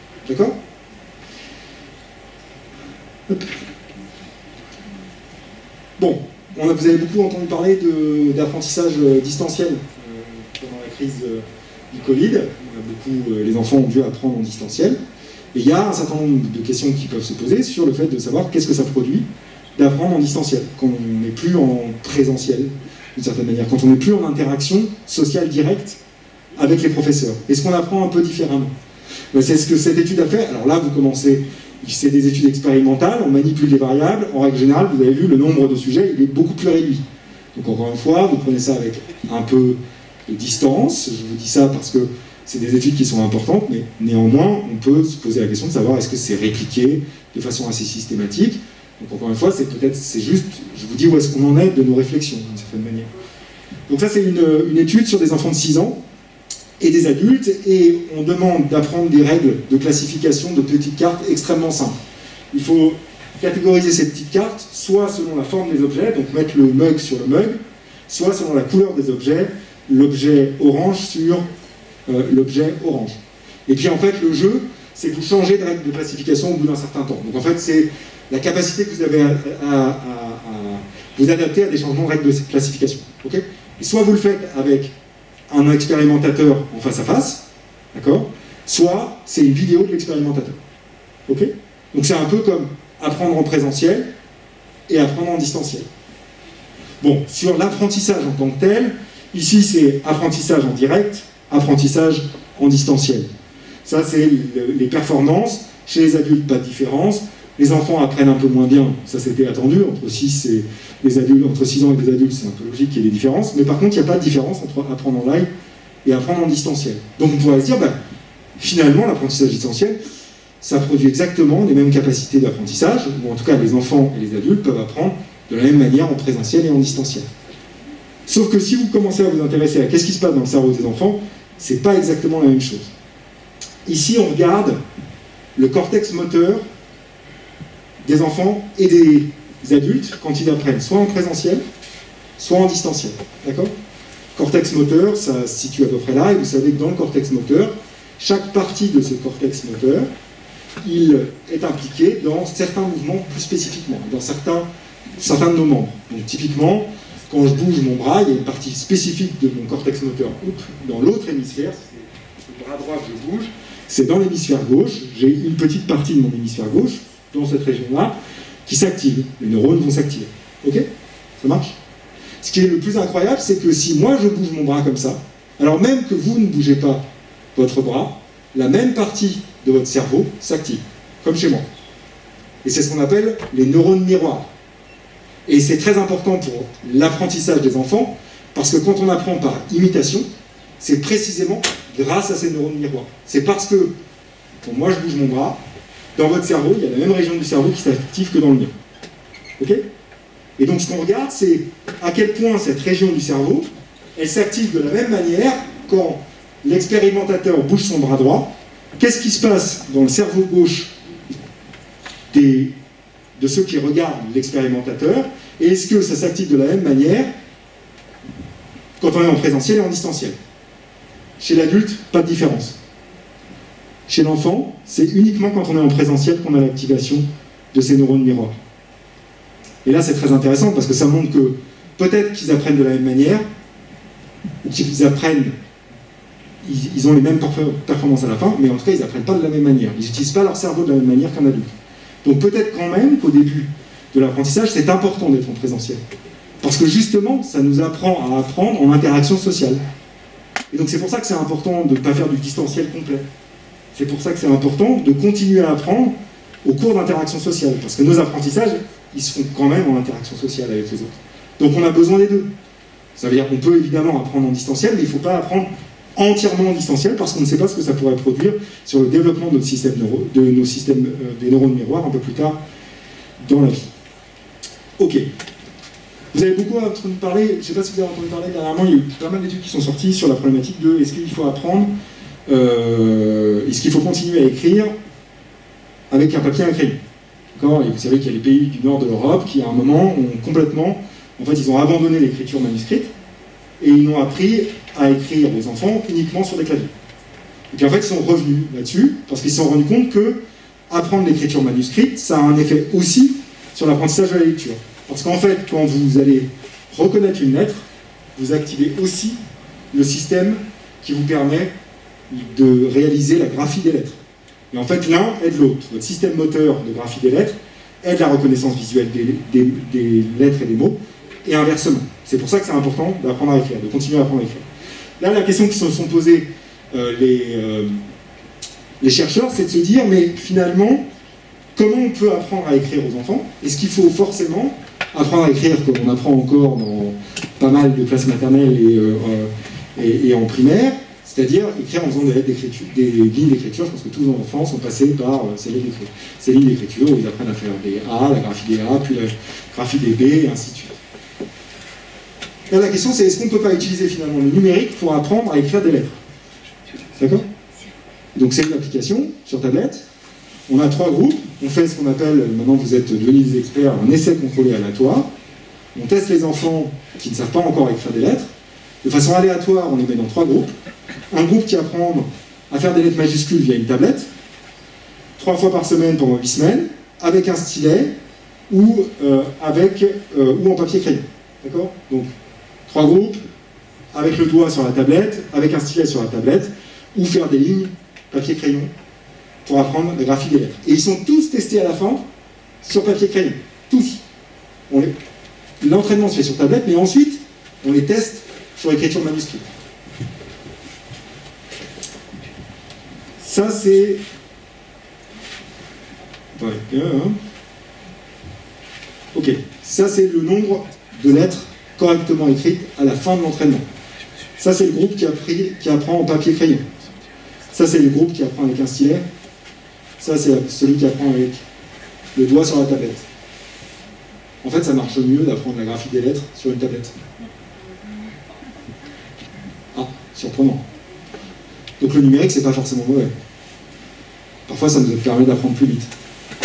Bon, vous avez beaucoup entendu parler d'apprentissage distanciel pendant la crise du Covid. Les enfants ont dû apprendre en distanciel. Et il y a un certain nombre de questions qui peuvent se poser sur le fait de savoir qu'est-ce que ça produit d'apprendre en distanciel, quand on n'est plus en présentiel, d'une certaine manière, quand on n'est plus en interaction sociale directe avec les professeurs. Est-ce qu'on apprend un peu différemment ? C'est ce que cette étude a fait. Alors là, vous commencez... C'est des études expérimentales, on manipule les variables. En règle générale, vous avez vu, le nombre de sujets, il est beaucoup plus réduit. Donc encore une fois, vous prenez ça avec un peu de distance. Je vous dis ça parce que c'est des études qui sont importantes, mais néanmoins, on peut se poser la question de savoir est-ce que c'est répliqué de façon assez systématique. Donc encore une fois, c'est juste, je vous dis où est-ce qu'on en est de nos réflexions, d'une certaine manière. Donc ça, c'est une étude sur des enfants de 6 ans et des adultes, et on demande d'apprendre des règles de classification de petites cartes extrêmement simples. Il faut catégoriser ces petites cartes, soit selon la forme des objets, donc mettre le mug sur le mug, soit selon la couleur des objets, l'objet orange sur l'objet orange. Et puis en fait, le jeu, c'est que vous changez de règle de classification au bout d'un certain temps. Donc en fait, c'est la capacité que vous avez à vous adapter à des changements de règles de classification. Okay ? Et soit vous le faites avec un expérimentateur en face à face, d'accord ? Soit c'est une vidéo de l'expérimentateur. Ok ? Donc c'est un peu comme apprendre en présentiel et apprendre en distanciel. Bon, sur l'apprentissage en tant que tel, ici c'est apprentissage en direct, apprentissage en distanciel. Ça c'est les performances. Chez les adultes, pas de différence. Les enfants apprennent un peu moins bien, ça c'était attendu, entre 6 ans et des adultes, c'est un peu logique qu'il y ait des différences, mais par contre, il n'y a pas de différence entre apprendre en live et apprendre en distanciel. Donc on pourrait se dire, finalement, l'apprentissage distanciel, ça produit exactement les mêmes capacités d'apprentissage, ou en tout cas, les enfants et les adultes peuvent apprendre de la même manière en présentiel et en distanciel. Sauf que si vous commencez à vous intéresser à qu'est-ce qui se passe dans le cerveau des enfants, c'est pas exactement la même chose. Ici, on regarde le cortex moteur des enfants et des adultes quand ils apprennent soit en présentiel, soit en distanciel. D'accord ? Cortex moteur, ça se situe à peu près là, et vous savez que dans le cortex moteur, chaque partie de ce cortex moteur, il est impliqué dans certains mouvements plus spécifiquement, dans certains de nos membres. Donc typiquement, quand je bouge mon bras, il y a une partie spécifique de mon cortex moteur dans l'autre hémisphère, c'est le bras droit que je bouge, c'est dans l'hémisphère gauche, j'ai une petite partie de mon hémisphère gauche, dans cette région-là, qui s'active. Les neurones vont s'activer. Ok ? Ça marche ? Ce qui est le plus incroyable, c'est que si moi je bouge mon bras comme ça, alors même que vous ne bougez pas votre bras, la même partie de votre cerveau s'active, comme chez moi. Et c'est ce qu'on appelle les neurones miroirs. Et c'est très important pour l'apprentissage des enfants, parce que quand on apprend par imitation, c'est précisément grâce à ces neurones miroirs. C'est parce que, quand moi je bouge mon bras, dans votre cerveau, il y a la même région du cerveau qui s'active que dans le mien. Ok ? Et donc ce qu'on regarde, c'est à quel point cette région du cerveau elle s'active de la même manière quand l'expérimentateur bouge son bras droit. Qu'est-ce qui se passe dans le cerveau gauche de ceux qui regardent l'expérimentateur? Et est-ce que ça s'active de la même manière quand on est en présentiel et en distanciel? Chez l'adulte, pas de différence. Chez l'enfant, c'est uniquement quand on est en présentiel qu'on a l'activation de ces neurones miroirs. Et là, c'est très intéressant parce que ça montre que peut-être qu'ils apprennent de la même manière, ou qu'ils apprennent, ils ont les mêmes performances à la fin, mais en tout cas, ils n'apprennent pas de la même manière. Ils n'utilisent pas leur cerveau de la même manière qu'un adulte. Donc peut-être quand même qu'au début de l'apprentissage, c'est important d'être en présentiel. Parce que justement, ça nous apprend à apprendre en interaction sociale. Et donc c'est pour ça que c'est important de ne pas faire du distanciel complet. C'est pour ça que c'est important de continuer à apprendre au cours d'interaction sociale. Parce que nos apprentissages, ils se font quand même en interaction sociale avec les autres. Donc on a besoin des deux. Ça veut dire qu'on peut évidemment apprendre en distanciel, mais il ne faut pas apprendre entièrement en distanciel parce qu'on ne sait pas ce que ça pourrait produire sur le développement de nos systèmes, des neurones miroirs un peu plus tard dans la vie. Ok. Vous avez beaucoup entendu parler, je ne sais pas si vous avez entendu parler dernièrement, il y a eu pas mal d'études qui sont sorties sur la problématique de est-ce qu'il faut apprendre, est-ce qu'il faut continuer à écrire avec un papier et un crayon. Et vous savez qu'il y a les pays du nord de l'Europe qui à un moment ont complètement, en fait ils ont abandonné l'écriture manuscrite et ils n'ont appris à écrire aux enfants uniquement sur des claviers. Et puis en fait ils sont revenus là-dessus parce qu'ils se sont rendus compte que apprendre l'écriture manuscrite, ça a un effet aussi sur l'apprentissage de la lecture. Parce qu'en fait, quand vous allez reconnaître une lettre, vous activez aussi le système qui vous permet de réaliser la graphie des lettres. Et en fait, l'un aide l'autre. Votre système moteur de graphie des lettres aide la reconnaissance visuelle des lettres et des mots, et inversement. C'est pour ça que c'est important d'apprendre à écrire, de continuer à apprendre à écrire. Là, la question qui se sont posées les chercheurs, c'est de se dire, mais finalement, comment on peut apprendre à écrire aux enfants? Est-ce qu'il faut forcément apprendre à écrire comme on apprend encore dans pas mal de classes maternelles et en primaire, c'est-à-dire écrire en faisant des lignes d'écriture? Je pense que tous nos enfants sont passés par ces lignes d'écriture où ils apprennent à faire des A, la graphie des A, puis la graphie des B, et ainsi de suite. Là, la question c'est est-ce qu'on ne peut pas utiliser finalement le numérique pour apprendre à écrire des lettres? D'accord? Donc c'est une application sur tablette. On a 3 groupes, on fait ce qu'on appelle, maintenant vous êtes devenus des experts, un essai contrôlé aléatoire. On teste les enfants qui ne savent pas encore écrire des lettres. De façon aléatoire, on les met dans 3 groupes. Un groupe qui apprend à faire des lettres majuscules via une tablette, 3 fois par semaine pendant 8 semaines, avec un stylet ou en papier crayon. D'accord? Donc 3 groupes, avec le doigt sur la tablette, avec un stylet sur la tablette, ou faire des lignes papier crayon pour apprendre la graphie des lettres. Et ils sont tous testés à la fin sur papier crayon. Tous. L'entraînement se fait sur tablette, mais ensuite, on les teste sur l'écriture manuscrite. Ça, c'est... Ok. Ça, c'est le nombre de lettres correctement écrites à la fin de l'entraînement. Ça, c'est le groupe qui apprend en papier crayon. Ça, c'est le groupe qui apprend avec un stylet. Ça, c'est celui qui apprend avec le doigt sur la tablette. En fait, ça marche mieux d'apprendre la graphie des lettres sur une tablette. Ah, surprenant. Donc le numérique, c'est pas forcément mauvais. Parfois, ça nous permet d'apprendre plus vite.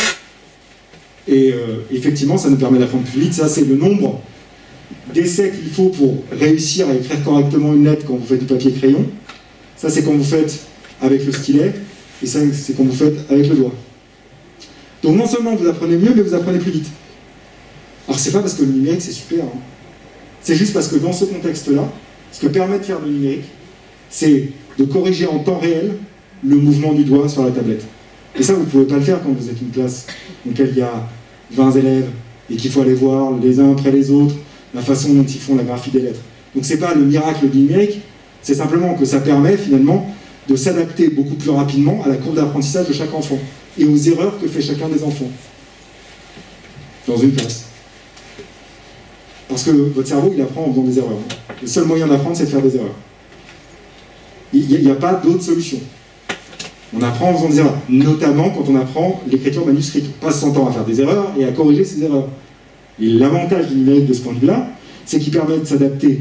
Et effectivement, ça nous permet d'apprendre plus vite. Ça, c'est le nombre d'essais qu'il faut pour réussir à écrire correctement une lettre quand vous faites du papier crayon. Ça, c'est quand vous faites avec le stylet. Et ça, c'est quand vous faites avec le doigt. Donc non seulement vous apprenez mieux, mais vous apprenez plus vite. Alors c'est pas parce que le numérique c'est super. Hein. C'est juste parce que dans ce contexte-là, ce que permet de faire le numérique, c'est de corriger en temps réel le mouvement du doigt sur la tablette. Et ça, vous ne pouvez pas le faire quand vous êtes une classe dans laquelle il y a 20 élèves et qu'il faut aller voir les uns après les autres la façon dont ils font la graphie des lettres. Donc c'est pas le miracle du numérique, c'est simplement que ça permet finalement de s'adapter beaucoup plus rapidement à la courbe d'apprentissage de chaque enfant et aux erreurs que fait chacun des enfants dans une classe. Parce que votre cerveau, il apprend en faisant des erreurs. Le seul moyen d'apprendre, c'est de faire des erreurs. Il n'y a pas d'autre solution. On apprend en faisant des erreurs, notamment quand on apprend l'écriture manuscrite. On passe son temps à faire des erreurs et à corriger ces erreurs. Et l'avantage du numérique de ce point de vue-là, c'est qu'il permet de s'adapter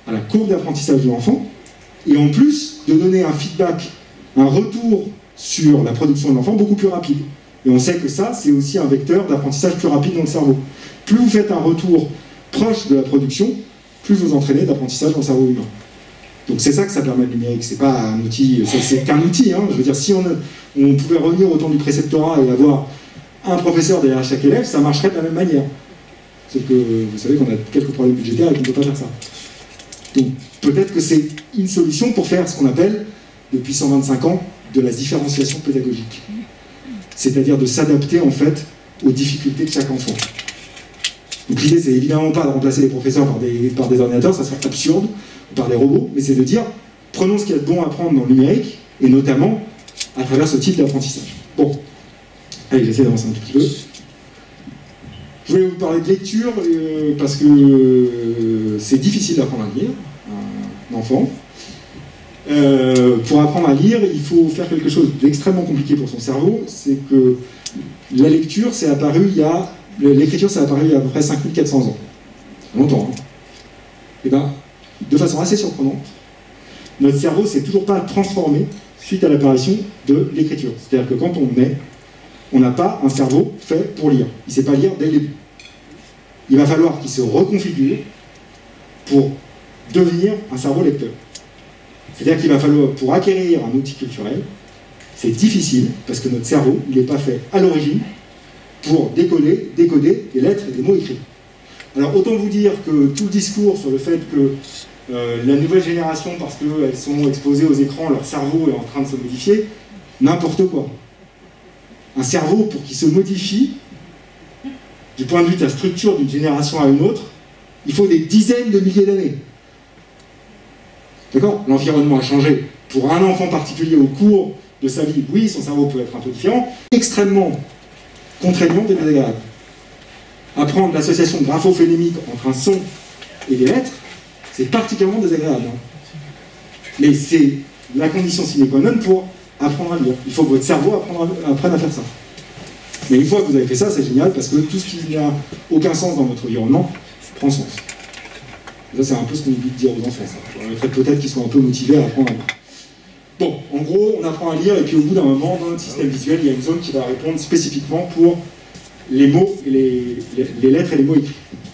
à la courbe d'apprentissage de l'enfant, et en plus de donner un feedback, un retour sur la production de l'enfant beaucoup plus rapide. Et on sait que ça, c'est aussi un vecteur d'apprentissage plus rapide dans le cerveau. Plus vous faites un retour proche de la production, plus vous entraînez d'apprentissage dans le cerveau humain. Donc c'est ça que ça permet le numérique, c'est pas un outil, c'est qu'un outil, hein. Je veux dire, si on pouvait revenir au temps du préceptorat et avoir un professeur derrière chaque élève, ça marcherait de la même manière. Sauf que vous savez qu'on a quelques problèmes budgétaires et qu'on ne peut pas faire ça. Donc peut-être que c'est une solution pour faire ce qu'on appelle, depuis 125 ans, de la différenciation pédagogique. C'est-à-dire de s'adapter en fait aux difficultés de chaque enfant. Donc l'idée, c'est évidemment pas de remplacer les professeurs par des ordinateurs, ça serait absurde, ou par des robots, mais c'est de dire, prenons ce qu'il y a de bon à prendre dans le numérique, et notamment à travers ce type d'apprentissage. Bon, allez, j'essaie d'avancer un tout petit peu. Je voulais vous parler de lecture, parce que c'est difficile d'apprendre à lire, un enfant. Pour apprendre à lire, il faut faire quelque chose d'extrêmement compliqué pour son cerveau, c'est que la lecture, c'est apparu il y a... L'écriture, ça a apparu il y a à peu près 5400 ans. Longtemps, hein. Et bien, de façon assez surprenante, notre cerveau ne s'est toujours pas transformé suite à l'apparition de l'écriture. C'est-à-dire que quand on naît, on n'a pas un cerveau fait pour lire. Il ne sait pas lire dès le début. Il va falloir qu'il se reconfigure pour devenir un cerveau lecteur. C'est-à-dire qu'il va falloir, pour acquérir un outil culturel, c'est difficile, parce que notre cerveau, il n'est pas fait à l'origine pour décoder des lettres et des mots écrits. Alors autant vous dire que tout le discours sur le fait que la nouvelle génération, parce qu'elles sont exposées aux écrans, leur cerveau est en train de se modifier, n'importe quoi. Un cerveau, pour qu'il se modifie, du point de vue de la structure d'une génération à une autre, il faut des dizaines de milliers d'années. D'accord? L'environnement a changé. Pour un enfant particulier au cours de sa vie, oui, son cerveau peut être un peu différent, extrêmement contraignant et désagréable. Apprendre l'association grapho-phonémique entre un son et des lettres, c'est particulièrement désagréable. Hein. Mais c'est la condition sine qua non pour apprendre à lire. Il faut que votre cerveau apprenne à faire ça. Mais une fois que vous avez fait ça, c'est génial, parce que tout ce qui n'a aucun sens dans votre environnement prend sens. Et ça, c'est un peu ce qu'on oublie de dire aux enfants. Ça permettrait peut-être qu'ils soient un peu motivés à apprendre à lire. Bon, en gros, on apprend à lire, et puis au bout d'un moment, dans notre système visuel, il y a une zone qui va répondre spécifiquement pour les mots, et les lettres et les mots écrits.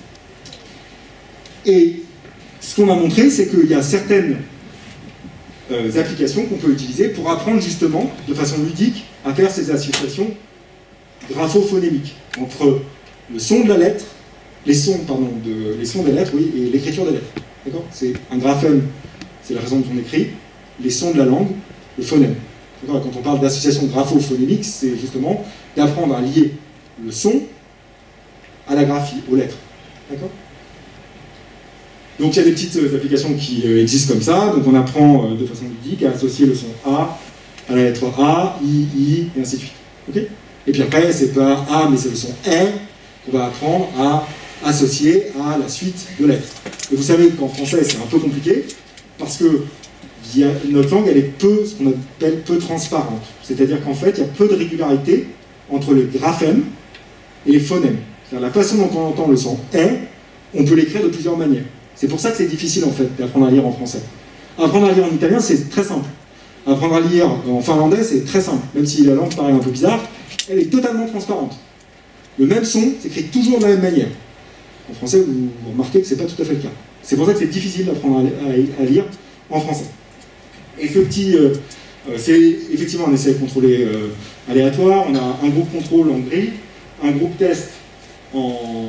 Et ce qu'on a montré, c'est qu'il y a certaines applications qu'on peut utiliser pour apprendre justement, de façon ludique, à faire ces associations grapho-phonémiques entre le son de la lettre, les sons des lettres, oui, et l'écriture des lettres. D'accord? C'est un graphème, c'est la façon dont on écrit. Les sons de la langue, le phonème. Quand on parle d'association grapho-phonémique, c'est justement d'apprendre à lier le son à la graphie, aux lettres. D'accord? Donc il y a des petites applications qui existent comme ça. Donc on apprend de façon ludique à associer le son A à la lettre A, I, et ainsi de suite. Okay? Et puis après, c'est pas A, mais c'est le son R qu'on va apprendre à associer à la suite de lettres. Et vous savez qu'en français, c'est un peu compliqué, parce que notre langue, elle est ce qu'on appelle peu transparente. C'est-à-dire qu'en fait, il y a peu de régularité entre les graphèmes et les phonèmes. C'est-à-dire la façon dont on entend le son « est », on peut l'écrire de plusieurs manières. C'est pour ça que c'est difficile, en fait, d'apprendre à lire en français. Apprendre à lire en italien, c'est très simple. Apprendre à lire en finlandais, c'est très simple. Même si la langue paraît un peu bizarre, elle est totalement transparente. Le même son s'écrit toujours de la même manière. En français, vous remarquez que ce n'est pas tout à fait le cas. C'est pour ça que c'est difficile d'apprendre à lire en français. Et ce petit, c'est effectivement un essai contrôlé aléatoire. On a un groupe contrôle en gris, un groupe test en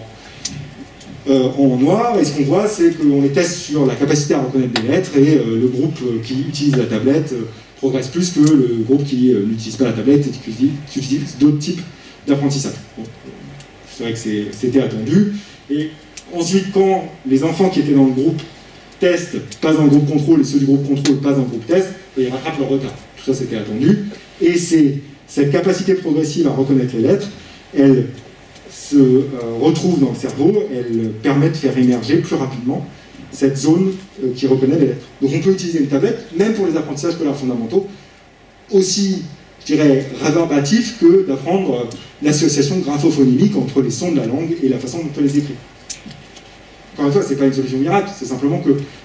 noir. Et ce qu'on voit, c'est qu'on les teste sur la capacité à reconnaître des lettres, et le groupe qui utilise la tablette progresse plus que le groupe qui n'utilise pas la tablette et qui utilise d'autres types d'apprentissage. Bon, c'est vrai que c'était attendu. Et ensuite, quand les enfants qui étaient dans le groupe test passent dans le groupe contrôle et ceux du groupe contrôle passent dans le groupe test, ils rattrapent leur retard. Tout ça, c'était attendu. Et cette capacité progressive à reconnaître les lettres, elle se retrouve dans le cerveau, elle permet de faire émerger plus rapidement cette zone qui reconnaît les lettres. Donc on peut utiliser une tablette, même pour les apprentissages scolaires fondamentaux, aussi, je dirais, réverbatif que d'apprendre l'association grapho-phonémique entre les sons de la langue et la façon dont on les écrit. Encore une fois, ce n'est pas une solution miracle, c'est simplement que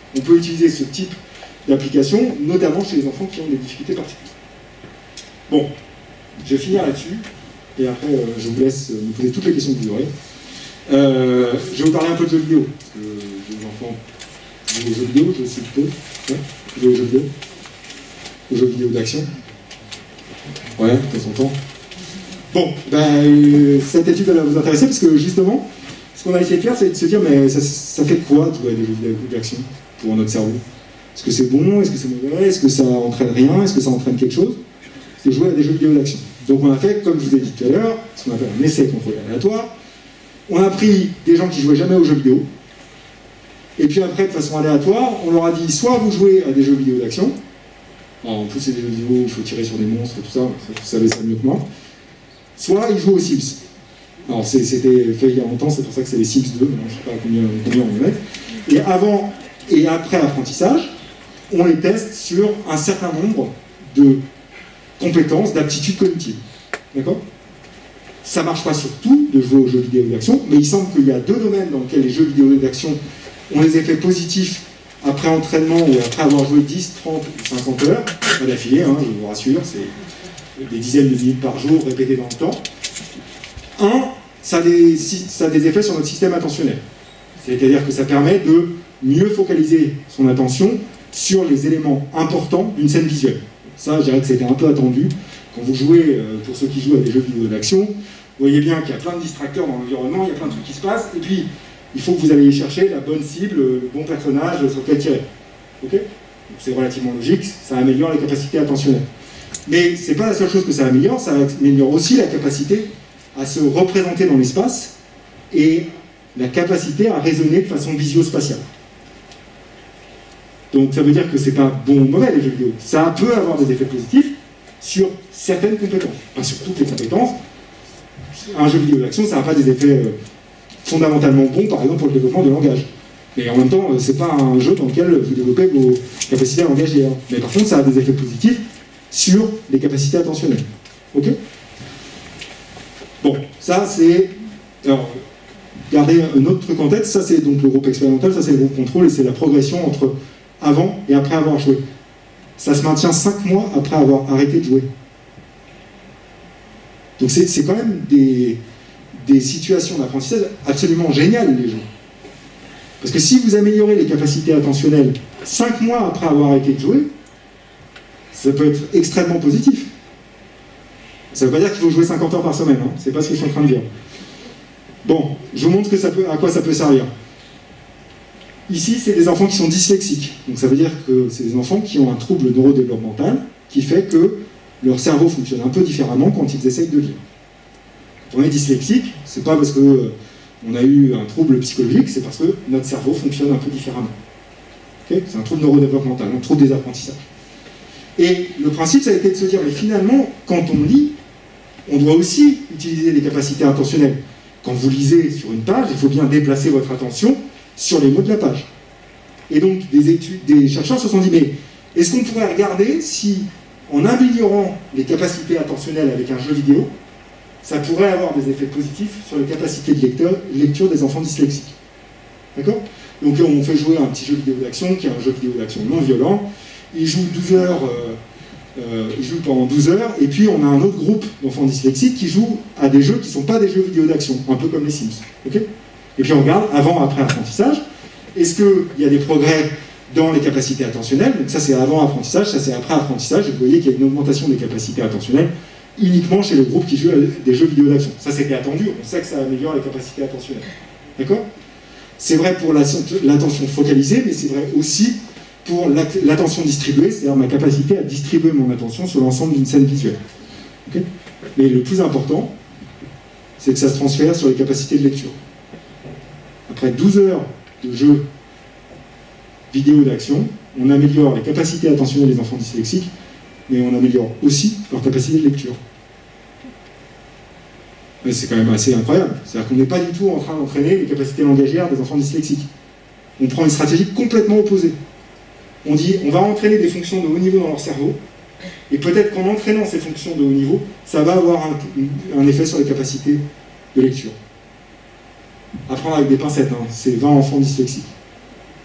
On peut utiliser ce type d'application, notamment chez les enfants qui ont des difficultés particulières. Bon, je vais finir là-dessus, et après je vous laisse me poser toutes les questions que vous aurez. Je vais vous parler un peu de jeux vidéo, parce que les enfants jouent aux jeux vidéo, je sais peu. Ouais, jouent aux jeux vidéo. Aux jeux vidéo d'action. Ouais, de temps en temps. Bon, ben, cette étude elle va vous intéresser, parce que justement, ce qu'on a essayé de faire, c'est de se dire, mais ça fait quoi de jouer à des jeux vidéo d'action pour notre cerveau? Est-ce que c'est bon? Est-ce que c'est mauvais? Est-ce que ça entraîne rien? Est-ce que ça entraîne quelque chose? De jouer à des jeux vidéo d'action. Donc on a fait, comme je vous ai dit tout à l'heure, ce qu'on appelle un essai contrôlé aléatoire. On a pris des gens qui jouaient jamais aux jeux vidéo, et puis après, de façon aléatoire, on leur a dit, soit vous jouez à des jeux vidéo d'action, en plus c'est des jeux vidéo où il faut tirer sur des monstres, tout ça, vous savez ça mieux que moi, soit ils jouent aux Sims. Alors c'était fait il y a longtemps, c'est pour ça que c'est les Sims 2, je ne sais pas combien on va mettre. Et avant et après apprentissage, on les teste sur un certain nombre de compétences, d'aptitudes cognitives. D'accord? Ça ne marche pas sur tout de jouer aux jeux vidéo d'action, mais il semble qu'il y a deux domaines dans lesquels les jeux vidéo d'action ont des effets positifs après entraînement ou après avoir joué 10, 30 ou 50 heures, pas d'affilée, hein, je vous rassure, c'est des dizaines de minutes par jour répétées dans le temps. Ça a des effets sur notre système attentionnel. C'est-à-dire que ça permet de mieux focaliser son attention sur les éléments importants d'une scène visuelle. Ça, je dirais que c'était un peu attendu. Quand vous jouez, pour ceux qui jouent à des jeux vidéo d'action, vous voyez bien qu'il y a plein de distracteurs dans l'environnement, il y a plein de trucs qui se passent, et puis il faut que vous alliez chercher la bonne cible, le bon personnage sur lequel tirer. Ok? C'est relativement logique, ça améliore les capacités attentionnelles. Mais c'est pas la seule chose que ça améliore aussi la capacité à se représenter dans l'espace et la capacité à raisonner de façon visio-spatiale. Donc ça veut dire que c'est pas bon ou mauvais les jeux vidéo. Ça peut avoir des effets positifs sur certaines compétences, pas sur toutes les compétences. Un jeu vidéo d'action, ça n'a pas des effets fondamentalement bons, par exemple pour le développement de langage. Mais en même temps, c'est pas un jeu dans lequel vous développez vos capacités à langagier. Mais par contre, ça a des effets positifs sur les capacités attentionnelles. Ok? Bon, ça c'est... Alors, gardez un autre truc en tête, ça c'est donc le groupe expérimental, ça c'est le groupe contrôle, et c'est la progression entre avant et après avoir joué. Ça se maintient 5 mois après avoir arrêté de jouer. Donc c'est quand même des situations d'apprentissage absolument géniales, les jeux. Parce que si vous améliorez les capacités attentionnelles 5 mois après avoir arrêté de jouer, ça peut être extrêmement positif. Ça ne veut pas dire qu'il faut jouer 50 heures par semaine, hein. C'est pas ce que je suis en train de dire. Bon, je vous montre à quoi ça peut servir. Ici, c'est des enfants qui sont dyslexiques. Donc ça veut dire que c'est des enfants qui ont un trouble neurodéveloppemental qui fait que leur cerveau fonctionne un peu différemment quand ils essayent de lire. Quand on est dyslexique, c'est pas parce qu'on a eu un trouble psychologique, c'est parce que notre cerveau fonctionne un peu différemment. Okay? C'est un trouble neurodéveloppemental, un trouble des apprentissages. Et le principe, ça a été de se dire, mais finalement, quand on lit, on doit aussi utiliser des capacités intentionnelles. Quand vous lisez sur une page, il faut bien déplacer votre attention sur les mots de la page. Et donc, des chercheurs se sont dit, mais est-ce qu'on pourrait regarder si, en améliorant les capacités attentionnelles avec un jeu vidéo, ça pourrait avoir des effets positifs sur les capacités de lecture des enfants dyslexiques. D'accord? Donc on fait jouer un petit jeu vidéo d'action, qui est un jeu vidéo d'action non violent. Ils jouent 12 heures, ils jouent pendant 12 heures, et puis on a un autre groupe d'enfants dyslexiques qui jouent à des jeux qui ne sont pas des jeux vidéo d'action, un peu comme les Sims. Okay? Et puis on regarde avant, après apprentissage. Est-ce qu'il y a des progrès dans les capacités attentionnelles? Donc ça c'est avant apprentissage, ça c'est après apprentissage, et vous voyez qu'il y a une augmentation des capacités attentionnelles uniquement chez le groupe qui joue à des jeux vidéo d'action. Ça c'était attendu, on sait que ça améliore les capacités attentionnelles. D'accord? C'est vrai pour l'attention focalisée, mais c'est vrai aussi pour l'attention distribuée, c'est-à-dire ma capacité à distribuer mon attention sur l'ensemble d'une scène visuelle. Okay? Mais le plus important, c'est que ça se transfère sur les capacités de lecture. Après 12 heures de jeu vidéo d'action, on améliore les capacités attentionnelles des enfants dyslexiques, mais on améliore aussi leur capacité de lecture. C'est quand même assez incroyable. C'est-à-dire qu'on n'est pas du tout en train d'entraîner les capacités langagières des enfants dyslexiques. On prend une stratégie complètement opposée. On dit, on va entraîner des fonctions de haut niveau dans leur cerveau, et peut-être qu'en entraînant ces fonctions de haut niveau, ça va avoir un effet sur les capacités de lecture. À prendre avec des pincettes, hein. C'est 20 enfants dyslexiques.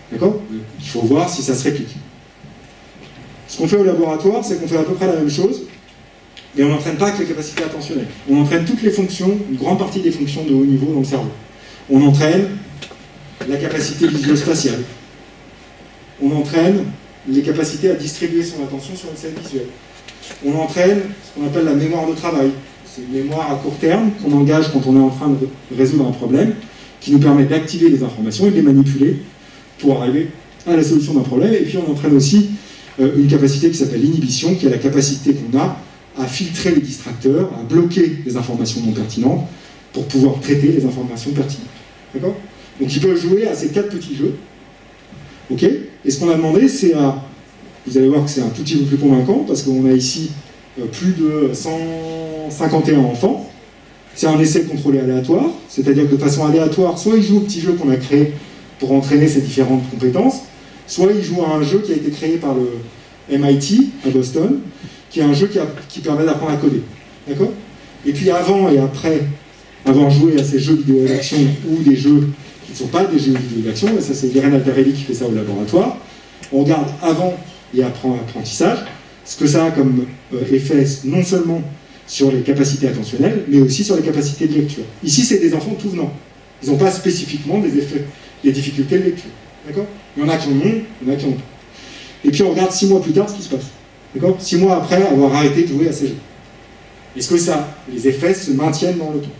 D'accord? Il faut voir si ça se réplique. Ce qu'on fait au laboratoire, c'est qu'on fait à peu près la même chose, mais on n'entraîne pas que les capacités attentionnelles. On entraîne toutes les fonctions, une grande partie des fonctions de haut niveau dans le cerveau. On entraîne la capacité visuospatiale. On entraîne les capacités à distribuer son attention sur une scène visuelle. On entraîne ce qu'on appelle la mémoire de travail. C'est une mémoire à court terme qu'on engage quand on est en train de résoudre un problème, qui nous permet d'activer les informations et de les manipuler pour arriver à la solution d'un problème. Et puis on entraîne aussi une capacité qui s'appelle l'inhibition, qui est la capacité qu'on a à filtrer les distracteurs, à bloquer les informations non pertinentes pour pouvoir traiter les informations pertinentes. D'accord? Donc ils peuvent jouer à ces 4 petits jeux. Ok? Et ce qu'on a demandé, c'est à... Vous allez voir que c'est un tout petit peu plus convaincant, parce qu'on a ici plus de 151 enfants. C'est un essai contrôlé aléatoire, c'est-à-dire que de façon aléatoire, soit ils jouent au petit jeu qu'on a créé pour entraîner ces différentes compétences, soit ils jouent à un jeu qui a été créé par le MIT à Boston, qui est un jeu qui permet d'apprendre à coder. D'accord? Et puis avant et après avoir joué à ces jeux vidéo d'action ou des jeux qui ne sont pas des jeux vidéo d'action, et ça c'est Irène Altarelli qui fait ça au laboratoire, on regarde avant et après apprentissage, ce que ça a comme effet non seulement sur les capacités attentionnelles, mais aussi sur les capacités de lecture. Ici, c'est des enfants tout venant. Ils n'ont pas spécifiquement des difficultés de lecture. D'accord? Il y en a qui en ont, il y en a qui en ont pas. Et puis on regarde 6 mois plus tard ce qui se passe. D'accord? 6 mois après avoir arrêté de jouer à ces jeux. Est-ce que ça, les effets se maintiennent dans le temps?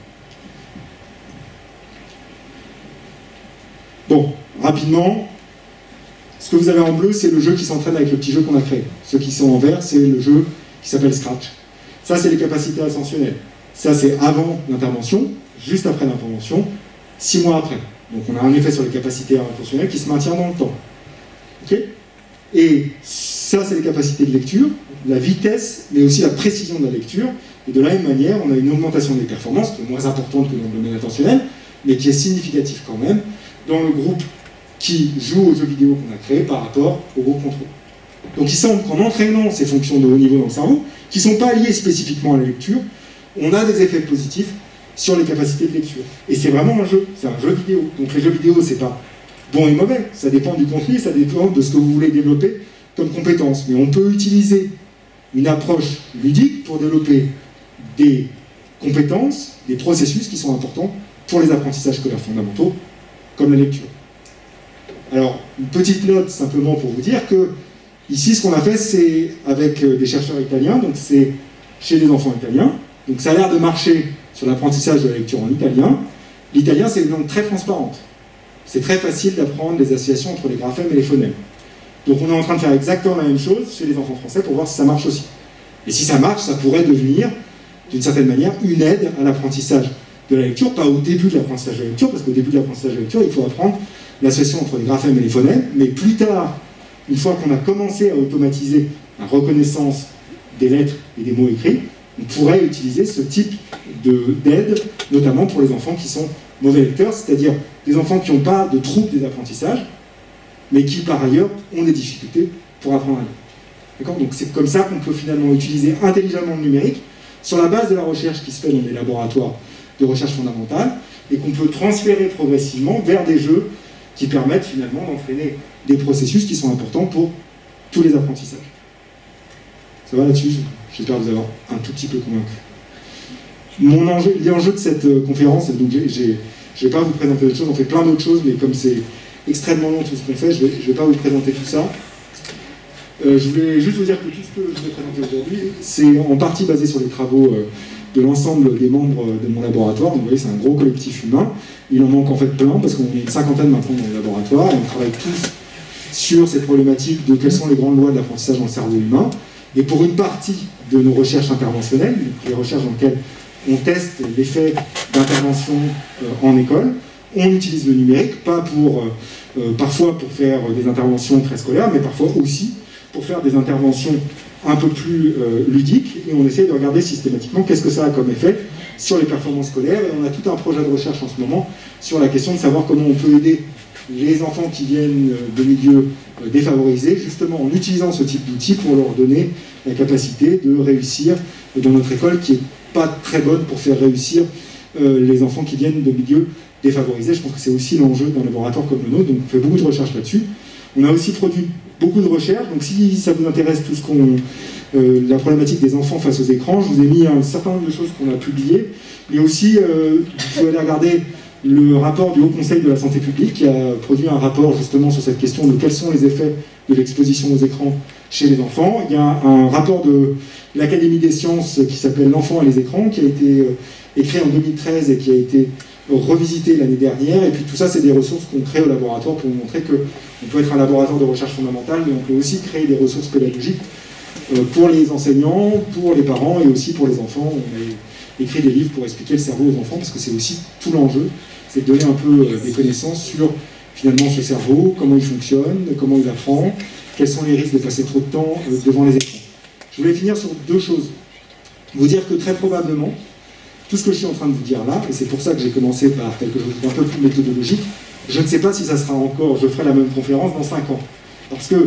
Bon, rapidement, ce que vous avez en bleu, c'est le jeu qui s'entraîne avec le petit jeu qu'on a créé. Ceux qui sont en vert, c'est le jeu qui s'appelle Scratch. Ça, c'est les capacités attentionnelles. Ça, c'est avant l'intervention, juste après l'intervention, 6 mois après. Donc on a un effet sur les capacités attentionnelles qui se maintient dans le temps. Ok? Et ça, c'est les capacités de lecture, la vitesse, mais aussi la précision de la lecture. Et de la même manière, on a une augmentation des performances, qui est moins importante que dans le domaine attentionnel, mais qui est significative quand même, dans le groupe qui joue aux jeux vidéo qu'on a créés par rapport au groupe contrôle. Donc il semble qu'en entraînant ces fonctions de haut niveau dans le cerveau, qui ne sont pas liées spécifiquement à la lecture, on a des effets positifs sur les capacités de lecture. Et c'est vraiment un jeu, c'est un jeu vidéo. Donc les jeux vidéo, c'est pas bon et mauvais, ça dépend du contenu, ça dépend de ce que vous voulez développer comme compétence. Mais on peut utiliser une approche ludique pour développer des compétences, des processus qui sont importants pour les apprentissages scolaires fondamentaux, comme la lecture. Alors, une petite note simplement pour vous dire que ici, ce qu'on a fait, c'est avec des chercheurs italiens, donc c'est chez des enfants italiens. Donc ça a l'air de marcher sur l'apprentissage de la lecture en italien. L'italien, c'est une langue très transparente. C'est très facile d'apprendre les associations entre les graphèmes et les phonèmes. Donc on est en train de faire exactement la même chose chez les enfants français pour voir si ça marche aussi. Et si ça marche, ça pourrait devenir, d'une certaine manière, une aide à l'apprentissage de la lecture, pas au début de l'apprentissage de la lecture, parce qu'au début de l'apprentissage de la lecture, il faut apprendre l'association entre les graphèmes et les phonèmes, mais plus tard, une fois qu'on a commencé à automatiser la reconnaissance des lettres et des mots écrits, on pourrait utiliser ce type d'aide, notamment pour les enfants qui sont mauvais lecteurs, c'est-à-dire des enfants qui n'ont pas de troubles des apprentissages, mais qui par ailleurs ont des difficultés pour apprendre à lire. D'accord? Donc c'est comme ça qu'on peut finalement utiliser intelligemment le numérique sur la base de la recherche qui se fait dans les laboratoires de recherche fondamentale et qu'on peut transférer progressivement vers des jeux qui permettent finalement d'entraîner des processus qui sont importants pour tous les apprentissages. Ça va là-dessus? J'espère vous avoir un tout petit peu convaincu. L'enjeu de cette conférence, donc je ne vais pas vous présenter d'autres choses, on fait plein d'autres choses, mais comme c'est extrêmement long tout ce qu'on fait, je ne vais pas vous présenter tout ça. Je voulais juste vous dire que tout ce que je vais présenter aujourd'hui, c'est en partie basé sur les travaux de l'ensemble des membres de mon laboratoire. Donc vous voyez, c'est un gros collectif humain. Il en manque en fait plein, parce qu'on est une cinquantaine maintenant dans le laboratoire, et on travaille tous sur ces problématiques de quelles sont les grandes lois de l'apprentissage dans le cerveau humain. Et pour une partie de nos recherches interventionnelles, les recherches dans lesquelles on teste l'effet d'intervention en école, on utilise le numérique, pas pour, parfois pour faire des interventions très scolaires, mais parfois aussi pour faire des interventions un peu plus ludiques, et on essaie de regarder systématiquement qu'est-ce que ça a comme effet sur les performances scolaires, et on a tout un projet de recherche en ce moment sur la question de savoir comment on peut aider les enfants qui viennent de milieux défavorisés, justement en utilisant ce type d'outils pour leur donner la capacité de réussir dans notre école qui n'est pas très bonne pour faire réussir les enfants qui viennent de milieux défavorisés. Je pense que c'est aussi l'enjeu d'un laboratoire comme le nôtre, donc on fait beaucoup de recherches là-dessus. On a aussi produit beaucoup de recherches, donc si ça vous intéresse tout ce la problématique des enfants face aux écrans, je vous ai mis un certain nombre de choses qu'on a publiées, mais aussi vous pouvez aller regarder le rapport du Haut Conseil de la Santé publique qui a produit un rapport justement sur cette question de quels sont les effets de l'exposition aux écrans chez les enfants. Il y a un rapport de l'Académie des sciences qui s'appelle L'enfant et les écrans, qui a été écrit en 2013 et qui a été revisité l'année dernière. Et puis tout ça, c'est des ressources qu'on crée au laboratoire pour montrer qu'on peut être un laboratoire de recherche fondamentale, mais on peut aussi créer des ressources pédagogiques pour les enseignants, pour les parents et aussi pour les enfants. On a écrit des livres pour expliquer le cerveau aux enfants, parce que c'est aussi tout l'enjeu, c'est de donner un peu des connaissances sur finalement ce cerveau, comment il fonctionne, comment il apprend, quels sont les risques de passer trop de temps devant les écrans. Je voulais finir sur deux choses. Vous dire que très probablement, tout ce que je suis en train de vous dire là, et c'est pour ça que j'ai commencé par quelque chose d'un peu plus méthodologique, je ne sais pas si ça sera encore, je ferai la même conférence dans 5 ans. Parce que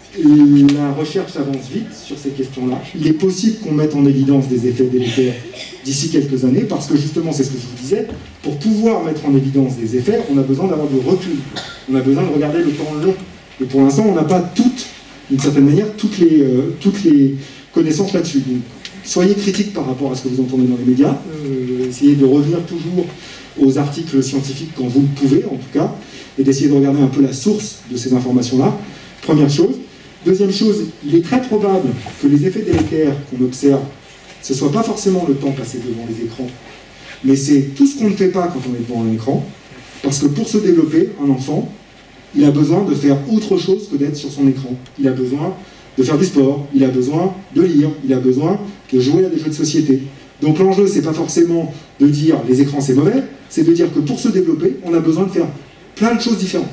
la recherche avance vite sur ces questions-là. Il est possible qu'on mette en évidence des effets délétères d'ici quelques années, parce que justement, c'est ce que je vous disais, pour pouvoir mettre en évidence des effets, on a besoin d'avoir du recul. On a besoin de regarder le temps long. Et pour l'instant, on n'a pas d'une certaine manière, toutes les connaissances là-dessus. Donc, soyez critiques par rapport à ce que vous entendez dans les médias. Essayez de revenir toujours aux articles scientifiques quand vous le pouvez, en tout cas, et d'essayer de regarder un peu la source de ces informations-là. Première chose. Deuxième chose, il est très probable que les effets délétères qu'on observe, ce ne soit pas forcément le temps passé devant les écrans, mais c'est tout ce qu'on ne fait pas quand on est devant un écran, parce que pour se développer, un enfant, il a besoin de faire autre chose que d'être sur son écran. Il a besoin de faire du sport, il a besoin de lire, il a besoin de jouer à des jeux de société. Donc l'enjeu, c'est pas forcément de dire les écrans c'est mauvais, c'est de dire que pour se développer, on a besoin de faire plein de choses différentes.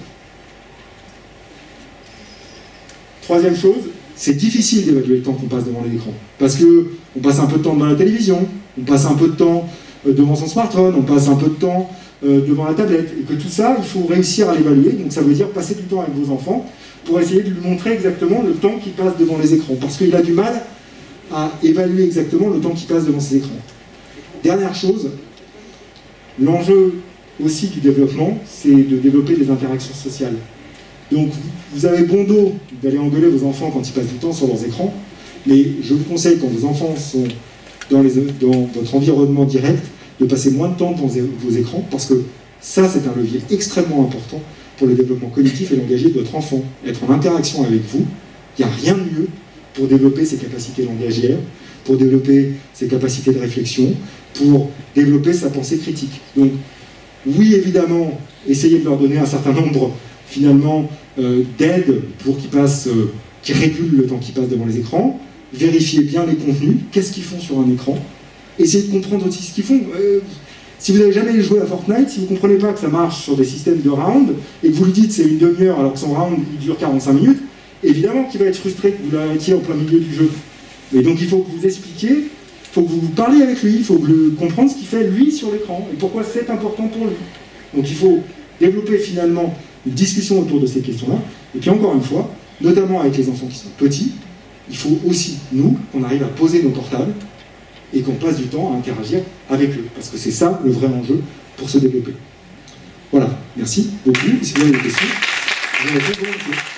Troisième chose, c'est difficile d'évaluer le temps qu'on passe devant les écrans. Parce qu'on passe un peu de temps devant la télévision, on passe un peu de temps devant son smartphone, on passe un peu de temps devant la tablette. Et que tout ça, il faut réussir à l'évaluer. Donc ça veut dire passer du temps avec vos enfants pour essayer de lui montrer exactement le temps qu'il passe devant les écrans. Parce qu'il a du mal à évaluer exactement le temps qu'il passe devant ses écrans. Dernière chose, l'enjeu aussi du développement, c'est de développer des interactions sociales. Donc vous avez bon dos d'aller engueuler vos enfants quand ils passent du temps sur leurs écrans, mais je vous conseille, quand vos enfants sont dans votre environnement direct, de passer moins de temps devant vos écrans, parce que ça, c'est un levier extrêmement important pour le développement cognitif et langagier de votre enfant. Être en interaction avec vous, il n'y a rien de mieux pour développer ses capacités langagières, pour développer ses capacités de réflexion, pour développer sa pensée critique. Donc, oui, évidemment, essayez de leur donner un certain nombre, finalement, d'aides pour qu'ils régulent le temps qu'ils passent devant les écrans. Vérifiez bien les contenus, qu'est-ce qu'ils font sur un écran. Essayez de comprendre aussi ce qu'ils font. Si vous n'avez jamais joué à Fortnite, si vous ne comprenez pas que ça marche sur des systèmes de round, et que vous lui dites c'est une demi-heure alors que son round il dure 45 minutes, évidemment qu'il va être frustré que vous l'arrêtiez en plein milieu du jeu. Mais donc il faut que vous expliquiez, il faut que vous parliez avec lui, il faut comprendre ce qu'il fait lui sur l'écran, et pourquoi c'est important pour lui. Donc il faut développer finalement une discussion autour de ces questions-là, et puis encore une fois, notamment avec les enfants qui sont petits, il faut aussi, nous, qu'on arrive à poser nos portables, et qu'on passe du temps à interagir avec eux, parce que c'est ça le vrai enjeu pour se développer. Voilà, merci beaucoup. Si vous avez des questions, je vous réponds volontiers.